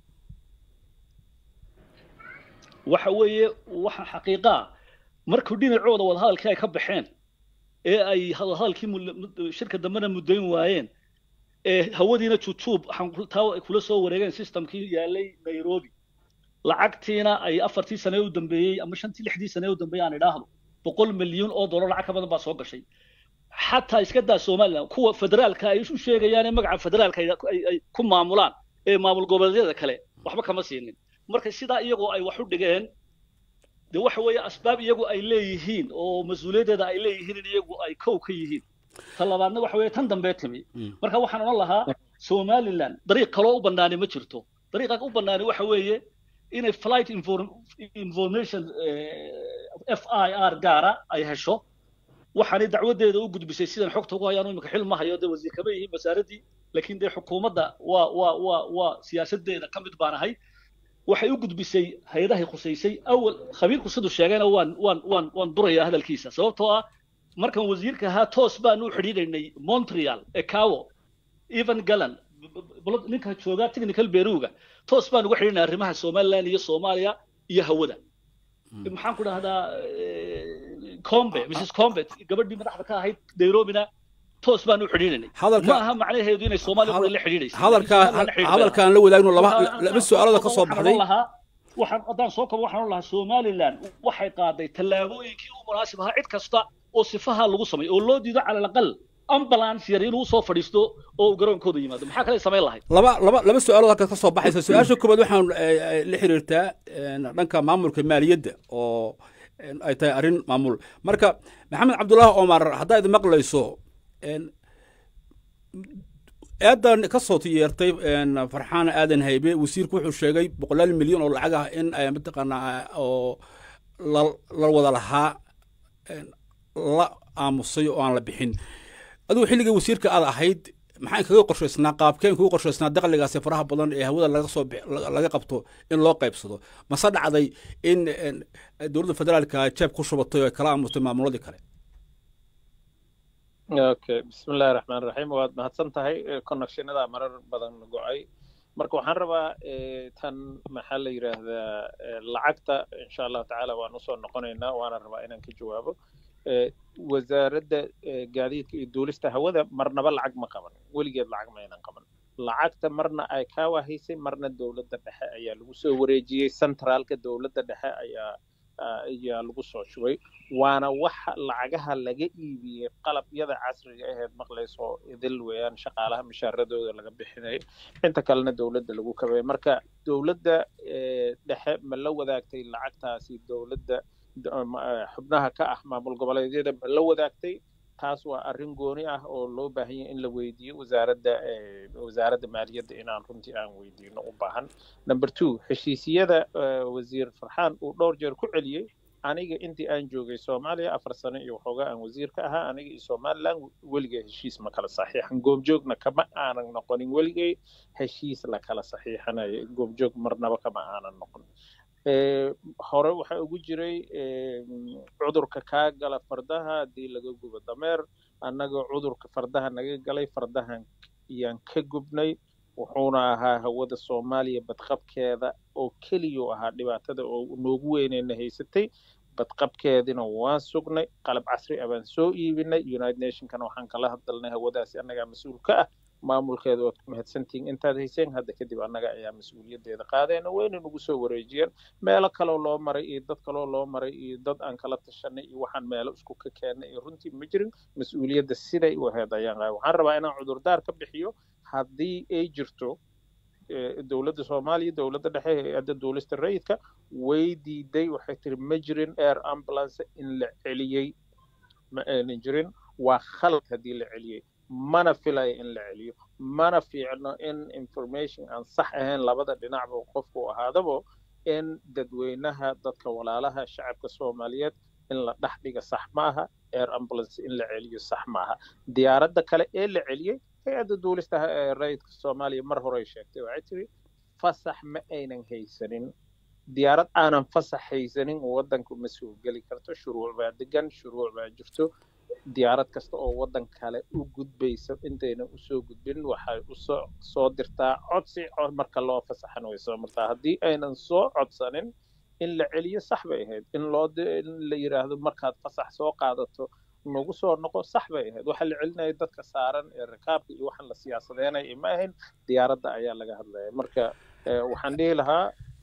waxa weeye waxa xaqiiqa markuu dhinacooda wada hadalkii ay ka baxeen ee ay hadalkii shirkadda damana mudayn waayeen ee hawadiina tutub waxaan kula soo wareegeen systemkii yaalay Nairobi lacagtiina ay afartii sano u dambeeyay ama shantii lixdii sano u dambeeyay aan idhaahdo boqol milyan oo dollar lacag ka badan baa soo gashay xataa iska daa Soomaaliland kuwa federaalka ay u sheegayaan magaca federaalka ay ku maamulaan ee maamul goboleedyada kale waxba kama siinin marka sida iyagoo ay wax u dhigeen de waxa weeye asbaab iyagu ay leeyihiin oo mas'uuliyadeeda ay leeyihiin in iyagu ay kow ka yihiin talabaadna waxa weeye tan dambe timi marka waxaan oran lahaa Somaliland dariiq kale u banaani ma jirto dariiqa u banaani waxa weeye in flight information F I R gaara ay hesho waxaan dacwadeeda u gudbisay sidan xogta ugu hayaan imika xil ma hayo de wasiir kaba yihiin wasaaradii laakiin de xukuumadda waa waa waa waa siyaasadeeda kamid baan ahay waxay u gudbisay hay'adaha khuseysay awal khabiirku sidoo sheegayna waan waan waan waan duraya hadalkiisa sababtoo ah markan wasiirka ha toos baan u xiriirinay Montreal Ekawo even Galan ninka jooga technical bureau-ga toos baan ugu xiriirinay arrimaha Somaliland iyo Soomaaliya iyo hawada maxaan ku dhahdaa Combe Missus Combe gabadhii madaxda ka ahayd Nairobi-na toos baan u xiriirinay ma aha macnaheedu inay Soomaaliya la xiriirayso hadalka hadalkan la wadaagno laba laba su'aalood ka soo baxday waxaan qadaan soo koob waxaan lahaa Somaliland waxay qaaday tallaabooyinkii u munaasib ah cid kasta oo sifaha lagu sameeyo oo loo diido cala aqal ambulance yar inuu soo fadhiisto oo garoonkooda yimaado maxaa kale sameyn lahayd laba laba laba su'aalood halka ka soo baxaysa su'aasha koobaad waxaan la xiriirtaa dhanka maamulka maaliyadda oo ay tahay arrin maamul marka maxamed cabdullaahi omar haddaad maqlayso aadan ka soo tiyeertay farxaan aadan haybe wasiirku wuxuu sheegay boqolaal milyan oo lacag ah in ay mataqaanaa oo la wada lahaa la aamusay oo aan la bixin aduu xilligii wasiirka aad ahayd maxaan kaga qorshaysnaa qaabkeen kugu qorshaysnaa dakhligaasi faraha badan ee hawada laga soo laga qabto in loo qaybsado mase dhacday in dowladda federaalka jeeb ku shubatay oo kala aamustay maamuladii kale okay bismillahi raxmaani raxiim waad mahadsan tahay connectionada marar badan go'ay marka waxaan rabaa tan maxaa la yiraahdaa lacagta insha Allah tacaala waan u soo noqonaynaa waana rabaa inaan ka jawaabo wasaaradda gaadiidka iyo duulista hawada marnaba lacag ma qaban weligeed lacag ma aynan qaban lacagta marna ay ka wahaysay marna dowladda dhexe ayaa lagu soo wareejiyey centraalka dowladda dhexe ayaa ayaa lagu soo shubay waana waxa lacagaha laga iibiyey qalabyada casriga ahayd maqlayso idil weeyaan shaqaalaha mishaaradooda laga bixinay inta kalena dowladda lagu kabay marka dowladda dhexe ma la wadaagtay lacagtaasi dowladda xubnaha ka ah maamul goboleedyada ma la wadaagtay taas waa arrin gooni ah oo loo baahan yahay in la weydiiyo wasaaradda wasaaradda maaliyadda inaan runtii aan weydiino u baahan number two heshiisiyada wasiir farxaan uu dhowr jeer ku celiyey aniga intii aan joogay Soomaaliya afar sano iyo waxoogaa aan wasiir ka ahaa aniga iyo Somaliland weligay heshiis ma kala saxiixan goobjoogna kama aanan noqonin weligay heshiis la kala saxiixanayo goobjoog marnaba kama aanan noqon hore waxa ugu jiray cudurka ka gala fardaha hadii laga gubo dameer annaga cudurka fardaha naga galay fardahan iyaan ka gubnay wuxuuna ahaa hawada Soomaaliya badqabkeeda oo kaliya ahaa dhibaatada oo noogu weynayna haysatay badqabkeedina waan sugnay qalab casri ah baan soo iibinay United Nations-kana waxaan kala hadalnay hawadaasi annaga mas'uul ka ah maamulkeedu waa mahadsantiin intaad hayseen hadda kadib annaga ayaa mas'uuliyadeeda qaadayna wayna nagu soo wareejiyeen meelo kale loo maray iyo dad kale loo maray iyo dad aan kala tashanay iyo waxaan meelo isku ka keenay iyo runtii ma jirin mas'uuliyadda siday u ahayd ayaan qaay waxaan rabaa inaan cudurdaar ka bixiyo haddii ay jirto dowladda Soomaaliya dowladda dhexe hay'adda duulista rayidka way diiday waxay tiri ma jirin air ambulance in la celiyay ma aanan jirin waa khalad haddii la celiyay mana filay in la celiyo mana fiicno in information aan sax ahayn labada dhinacba qofku ahaadabo in dadweynaha dadka walaalaha shacabka Soomaaliyeed in la dhaxdhiga sax maaha air ambulance in la celiyo sax maaha diyaaradda kale ee la celiyay hay'adda duulista rayidka Soomaaliya mar hore sheegtay waxay tiri fasax ma aynan haysanin diyaarad aanan fasax haysanin wadanku ma soo gali karto shuruuc baa degan shuruuc baa jirto diyaarad kasta oo wadan kale u gudbaysa intayna u soo gudbin waxay u soo soo dirtaa codsi marka loo fasaxan way soo martaa haddii aynan soo codsanin in la celiyo sax bay ahayd in loo la yiraahdo markaad fasax soo qaadato nagu soo noqo sax bay ahayd waxa la celinaya dadka saaran ee rakaabka iyo waxan la siyaasadeynay ma ahayn diyaaradda ayaa laga hadlaya marka waxaan dhihi lahaa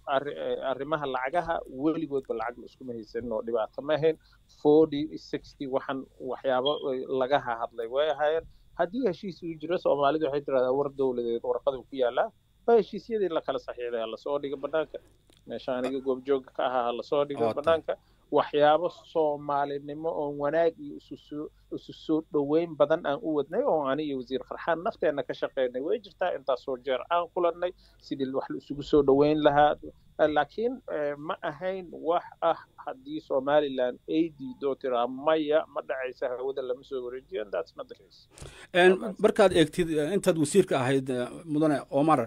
arrimaha lacagaha weligoodba lacag la isku mahaysanin oo dhibaato ma ahayn forty sixty waxaan waxyaabo laga hadlay way ahaayeen haddii heshiis uu jiro Soomaalidu waxay tiraahdaa war dowladeed warqad ku yaala heshiisyadii la kala saxiixday la soo dhigo banaanka meesha aniga goobjoog ka ahaa la soo dhigo banaanka waxyaabo Soomaalinimo oo wanaag iyo isu soo dhaweyn badan aan u wadnay oo aan iyo wasiir farxaan nafteena ka shaqeynay way jirtaa inta soo jeer aan kulanay sidii wax la isugu soo dhaweyn lahaa laakiin ma ahayn wax ah haddii Somaliland ay diido tiraa maya ma dhacaysa hawada lama soo wareejiyo that's not the case markaad eegtid intaad wasiirka ahayd mudane Omar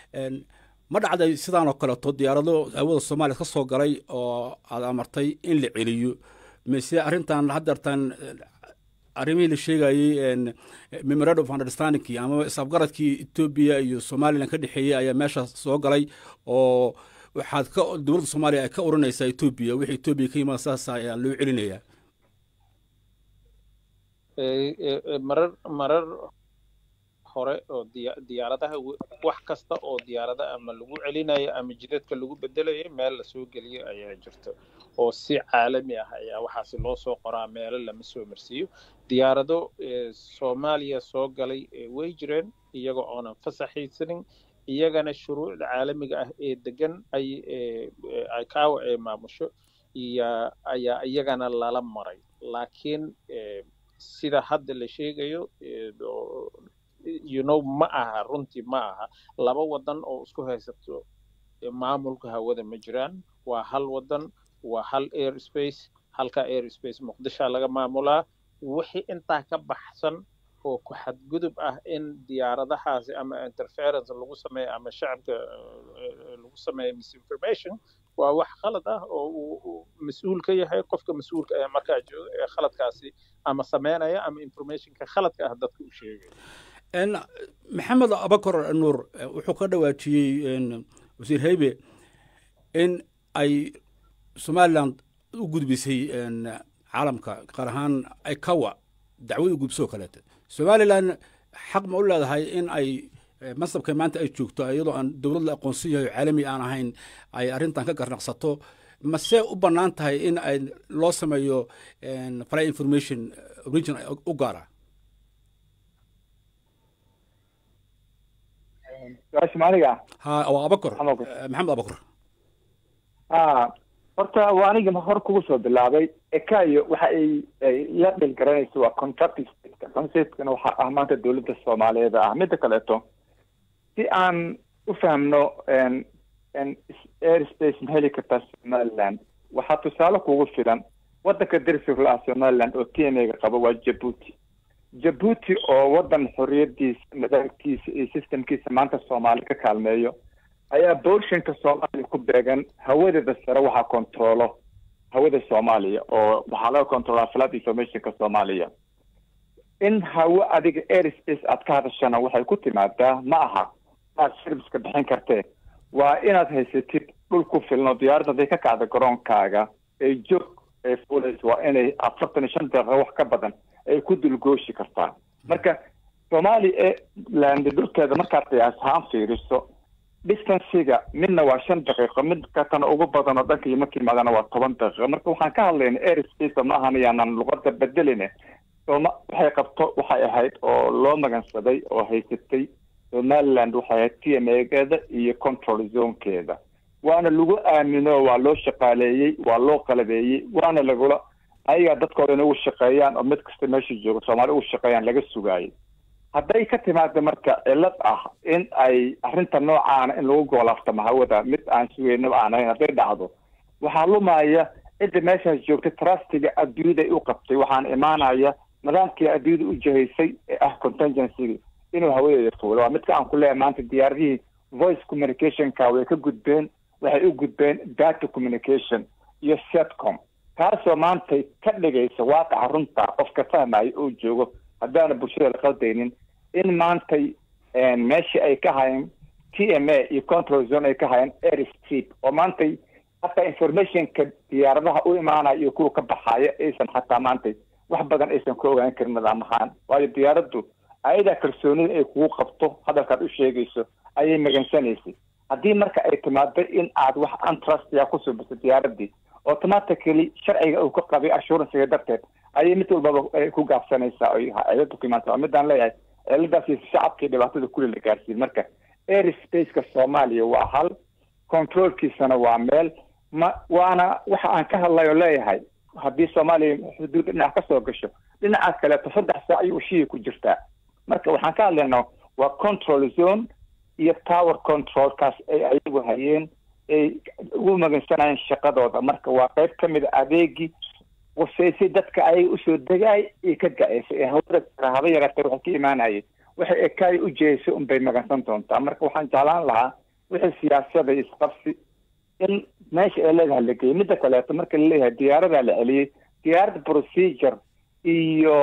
ma dhacday sidaan oo kale to diyaarado hawada Soomaaliya ka soo galay oo aad amartay in la celiyo mise arrintan haddartan arrimihii la sheegayay memorandum of understanding ama isafgaradkii Ethiopia iyo Somaliland ka dhexeeyay ayaa meesha soo galay oo waxaad ka dowladda Soomaaliya ay ka oranaysaa Ethiopia wixii Ethiopia ka yimaada saas ayaa loo celinayaa marar marar hore oo diyaaradaha wax kasta oo diyaarada ama lagu celinayo ama jidadka lagu bedelayo meel la soo geliyo ayaa jirto oo si caalami ah ayaa waxaasi loo soo qoraa meelo lama soo marsiiyo diyaarado Soomaaliya soo galay way jireen iyaga oonan fasaxaysanin iyagana shuruucda caalamiga ah ee degan ay ay ka maamusho iyo ayaa iyagana lala maray laakiin sida hadda la sheegayo you know ma aha runtii ma aha laba wadan oo isku haysato maamulka hawada ma jiraan waa hal wadan waa hal airspace halka airspace Muqdisho laga maamulaa wixii intaa ka baxsan oo ku xadgudub ah in diyaaradahaasi ama interference lagu sameeyo ama shacabka lagu sameeyo misinformation waa wax khalad ah oo uu mas'uul ka yahay qofka mas'uulka ah markaa jooga ee khaladkaasi ama sameynaya ama informationka khaladka ah dadka u sheegay en maxamed abakar nuur wuxuu ka dhawaajiyey wasiir haybe in ay Somaliland u gudbisay caalamka qaar ahaan ay kawa dacwada gudbisoo kaleeta Somaliland xaq ma u leedahay in ay masabka maanta ay joogto iyadoo aan dawlad la aqoonsan yahay caalami aan ahayn ay arintan ka garnaqsato ma see u bannaan tahay in ay loo sameeyo flight information region u gaara Gash Maliga ha oo Abakar Maxamed Abakar ah horta waa aniga ma hor kugu soo bilaabay ekayo waxa ay la dhil garanayso waa contract state concept-kana waxa ah maanta dawladda Soomaaliyeed ah mid kale to si aan u fahmno en en airspace helicopter Somaliland waxa tusaale kugu filan wadanka dirsiga ah Somaliland oo T M A qaba waa Djibouti Djibouti oo wadan xorriyadiisa nidaamkiisa iyo systemkiisa maanta Soomaaliya ka kaalmeeyo ayaa boolshanka Soomaaliya ku beegan hawada sare waxa controlo hawada Soomaaliya oo waxa laga controlaa flight informationka Soomaaliya in hawa adiga airspace aad ka hadashana waxay ku timaadaa ma aha aad service-ka bixin kartee waa inaad haysatid dhul ku filno diyaaradda ka kacda garoonkaaga ee joog ee fuulays waa inay afartan iyo shan daqiiqo wax ka badan ay ku dulgooshi kartaa marka Soomaaliya land dhulkeeda markaad qiyaas ahaan fiiriso distance-ga midna waa shan daqiiqo mid ka tan ugu badan oo dhanka yimid kiimadana waa toban daqiiqo marka waxaan ka hadlaynaa airspace ma ahan yaanan luqadda bedeline Sooma waxay qabto waxay ahayd oo loo magansaday oo haysatay Somaliland waxay ahayd T M A-geeda iyo control zone-keeda waana lagu aamino waa loo shaqaaleeyay waa loo qalabeeyay waana lagula ayaga dadkooda inuu shaqeeyaan oo mid kasta meesha joogo Soomaali u shaqeeyaan laga sugaayay hadday ka timaado marka cilad ah in ay arrinta noocaan in lagu goolaafto hawada mid aan sugeynaba aan ahayn hadday dhacdo waxaa lumaya inta meeshaas joogta trustiga adduunyada u qabtay waxaan imaanaya nidaamkii adduunyada u jihaysay ee ah contingency inuu hawadeeda fuulo waa midka aan ku leeyahay maanta diyaaradihii voice communication-ka way ka gudbeen waxay u gudbeen data communication iyo setcom taasoo maanta ka dhigaysa waaqaca runta qofka fahmaya oo joogo haddaana bulshada la qaldaynin in maanta meeshii ay ka hayeen T M A iyo control zone ay ka hayeen airstrip oo maanta hatta information-ka diyaaradaha u imaanaya iyo kuwa ka baxaya aysan xataa maanta wax badan aysan ku ogaan karin nidaam ahaan waayo diyaaraddu ayada kalsoonida ay kugu qabto hadalkaad u sheegayso ayay magansanaysay haddii marka ay timaado in aad wax untrusted ku soo bixiso diyaaradii automatically sharciga uu ka qabay assurance darteed ayay mid walba ku gaabsanaysaa ay ayada document midaan leeyahay ciladaas shacabkii dhibaatada kulli la gaarsiin marka airspace-ka Soomaaliya waa hal controlkiisana waa meel ma waana waxa aan ka hadlayo leeyahay haddii Soomaaliya xuduud dhinac ka soo gasho dhinacaas kale saddex saac ayuu shii ku jirtaa marka waxaan ka hadlaynaa waa control zone iyo tower control kaas ay ayagu hayeen ay ugu magansanayeen shaqadooda marka waa qayb ka mid ah adeegii qofeysay dadka ay u soo degay ee ka gaceysay ee hawada haba yaraatay waxa ka imaanayay waxa ay kay u jeesay un bay magansan doontaa marka waxaan jeclaan lahaa wixii siyaasadda isqabsi in meesha ay leedahay la geeyo midda kaleeto marka la leeyahay diyaarada la celiyay diyaarada procedure iyo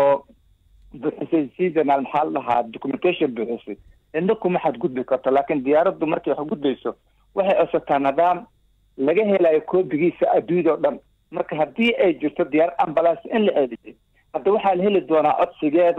buxisay maxaa lahaa documentation buxisay innaku ma xad gudbi karto laakiin diyaaraddu markay wax gudbayso waxay codsataa nidaam laga helayo koobigiisa adduunyada oo dhan marka haddii ay jirto diyaar ambulance in la celiyay hadda waxaa la heli doonaa codsigeeda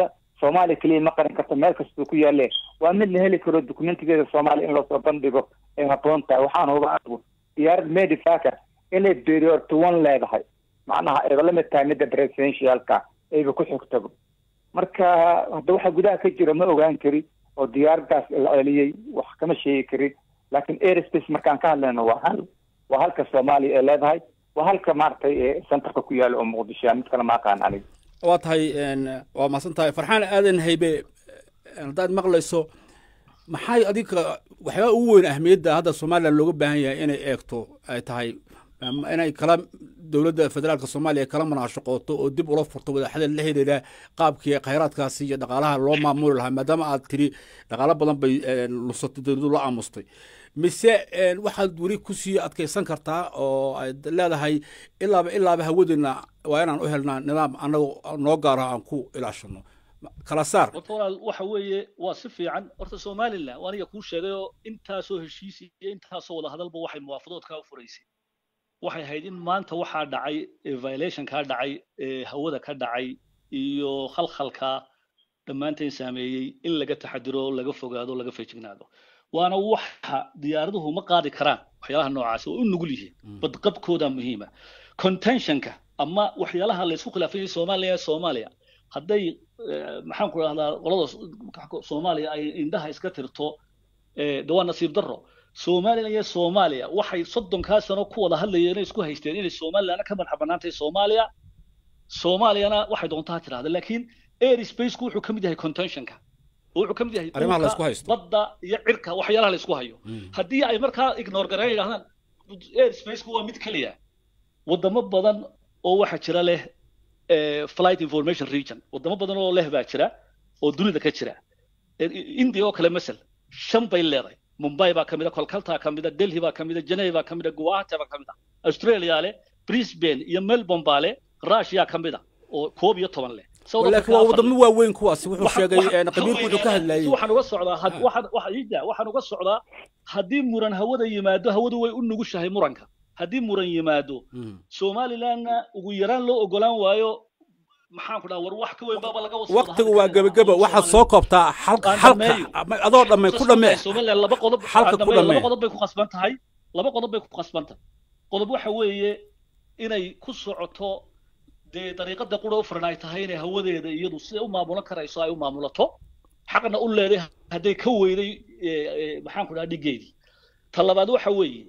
soomaaliya keliya ma qaran karto meel kastuu ku yaalle waa mid la heli karo dokumentigeeda soomaaliya in loosoo bandhigo ay habboon tahay waxaan huba anigu diyaarad medifaka inay period one leedahay macnaha ayba la mid tahay midda presidentialka ayba ku xigtaba marka hadda waxa gudaha ka jira ma ogaan kari oo diyaaradaas la celiyey wax kama sheegi kari laakiin airspace markaan ka hadlayno waa hal waa halka soomaaliya ay leedahay waa halka maaragtay centerka ku yaala oo muqdisho mid kale ma aqaan aniga waa tahay waa mahadsan tahay farxaan aadan haybe haddaad maqlayso maxay adiga waxyaaba ugu weyn ahmiyadda hadda somaliland looga baahan yahay inay eegto ay tahay inay kala dowladda federaalka soomaaliya kala munaashaqooto oo dib ula furto wadaxdal la xiriira qaabkii khayraadkaasi iyo dhaqaalaha loo maamuli lahaa maadaama aad tiri dhaqaalo badan bay lusatay dowladdu la aamustay mise waxaad weli kusii adkaysan kartaa oo ay leedahay ilaaba ilaaba hawadeena waa inaan u helnaa nidaam annaga noo gaaro aan ku ilaashano kala saar waxa weeye waa si fiican horta somaliland waa aniga kuu sheegay oo intaasoo heshiisi iyo intaasoo wada hadalba waxay muwaafadoodkaa u furaysay waxay ahayd in maanta waxaa dhacay violation kaa dhacay hawada ka dhacay iyo khalkhalka dhammaanteen saameeyey in laga taxadiro laga fogaado laga feejignaado waana waxa diyaaraduhu ma qaadi karaan waxyaalaha noocaas oo u nugul yihiin badqabkooda muhiima contentionka ama waxyaalaha la isku khilaafay Soomaaliya Soomaaliya hadday maxaan ku raahdaa qolada Soomaaliya ay indhaha iska tirto ee dawaa nasiib darro Soomaaliya iyo Soomaaliya waxay soddonka sano ku wada hadlayeen isku haysteen in Soomaaliya ka marxabanaantay Soomaaliya Soomaaliyana waxay doontaa tiraahdo laakiin airspace ku wuxuu kamid yahay contentionka wuxuu kamid yahay arrimaha la isku haysto badda iyo cirka waxyaalaha la isku hayo hadii ay markaa ignore gareeyaan airspace ku waa mid kaliya wadamo badan oo waxa jira leh flight information region wadamo badan oo leh baa jira oo dunida ka jira India oo kale masal shan bay leedahay Mumbai baa kamida Kolkata kamida Delhi baa kamida Geneva baa kamida Guwahati baa kamida Australia leh Brisbane iyo Melbourne baa leh Russia kamida oo koob iyo toban leh laakiin waa wadamo waaweyn kuwaas wuxuu sheegay in qabiilku wuxuu ka hadlayay waxaan uga socdaa waxaan waxaan waxaan uga socdaa hadii muran hawada yimaado hawadu way u nugushahay muranka hadii muran yimaado Somaliland ugu yaraan loo ogolaan waayo maxaan ku dhahaa war wax ka weyn baba laga wasoo waqtigu waa gabagaba waxa soo koobtaa halka halka adoo dhamay ku dhamay Somaliland laba qodob halka ku dhamay laba qodob bay ku qasban tahay laba qodob bay ku qasban tahay qodob waxa weeye inay ku socoto de dariiqada qura u furnay tahay inay hawadeeda iyadu si u maamulan karayso ay u maamulato xaqna u leedahay haday ka weeyday maxaan ku dhahaa dhigeedii talabaad waxa weeye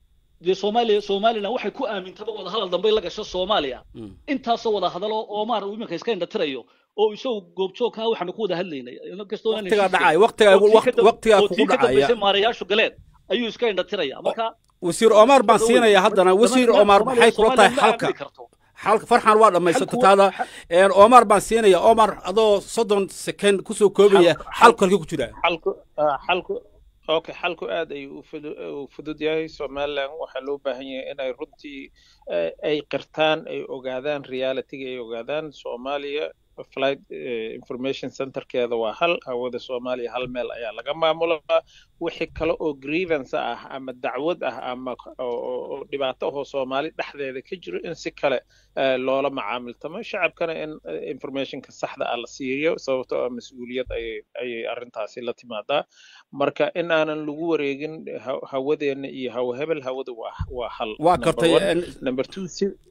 de Soomaaliya Soomaaliland waxay ku aamintaba wada hadal dambe la gasho Soomaaliya intaas wada hadalo Omar uu iminka iska indha tirayo oo isoo goobjoog ka waxaan ku wada hadlaynay kasto waqtiga dhacay waqtiga waqtiga ku dhacay maarayaashu galeed ayuu iska indha tiraya marka wasiir Omar baan siinaya haddana wasiir Omar maxay kula tahay halka halka farxan waa dhamaysato taada ee Omar baan siinaya Omar adoo soddon second ku soo koobaya halka ku jira halku halku okay halku aad ay u fudud yahay Somaliland waxa loo baahan yahay in ay runtii ay qirtaan ay ogaadaan reality ay ogaadaan Soomaaliya flight information center keeda waa hal hawada Soomaaliya hal meel ayaa laga maamulaa wixii kale oo grievance ah ama dacwad ah ama oo dhibaato oo Soomaali dhexdeeda ka jiro in si kale loola macaamiltamo shacabkana in informationka saxda ah la siiyo sababtoo ah mas'uuliyad ay ay arintaasi la timaadaa marka in aanan lagu wareegin hawadeena iyo hawa hebel hawada waa waa hal waa kartay number two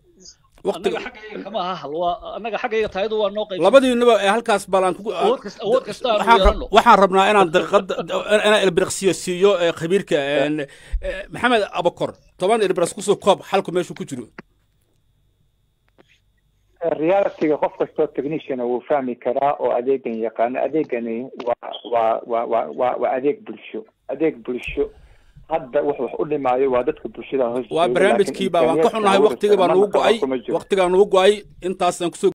waqtiga xaqayga kama aha waa anaga xaqayga taayadu waa noo qayb labadiinaba halkaas balan ku awood kasta waxaan rabnaa inaan daqiiqad inaan ilbirqsiyo siiyo khabiirka maxamed abakor toban ilbirqs ku soo koob halku meeshu ku jiro reality-ga qof kastoo technician uu fahmi karaa oo adeegan yaqaan adeegani waa waa waa waa adeeg bulsho adeeg bulsho hadda wuxuu wax u dhimaayo waa dadka bulshada hoos waa barnaamijkii baa waan ka xunahay waqtiga baan ugu go'ay waqtiga aan ugu go'ay intaas aan ku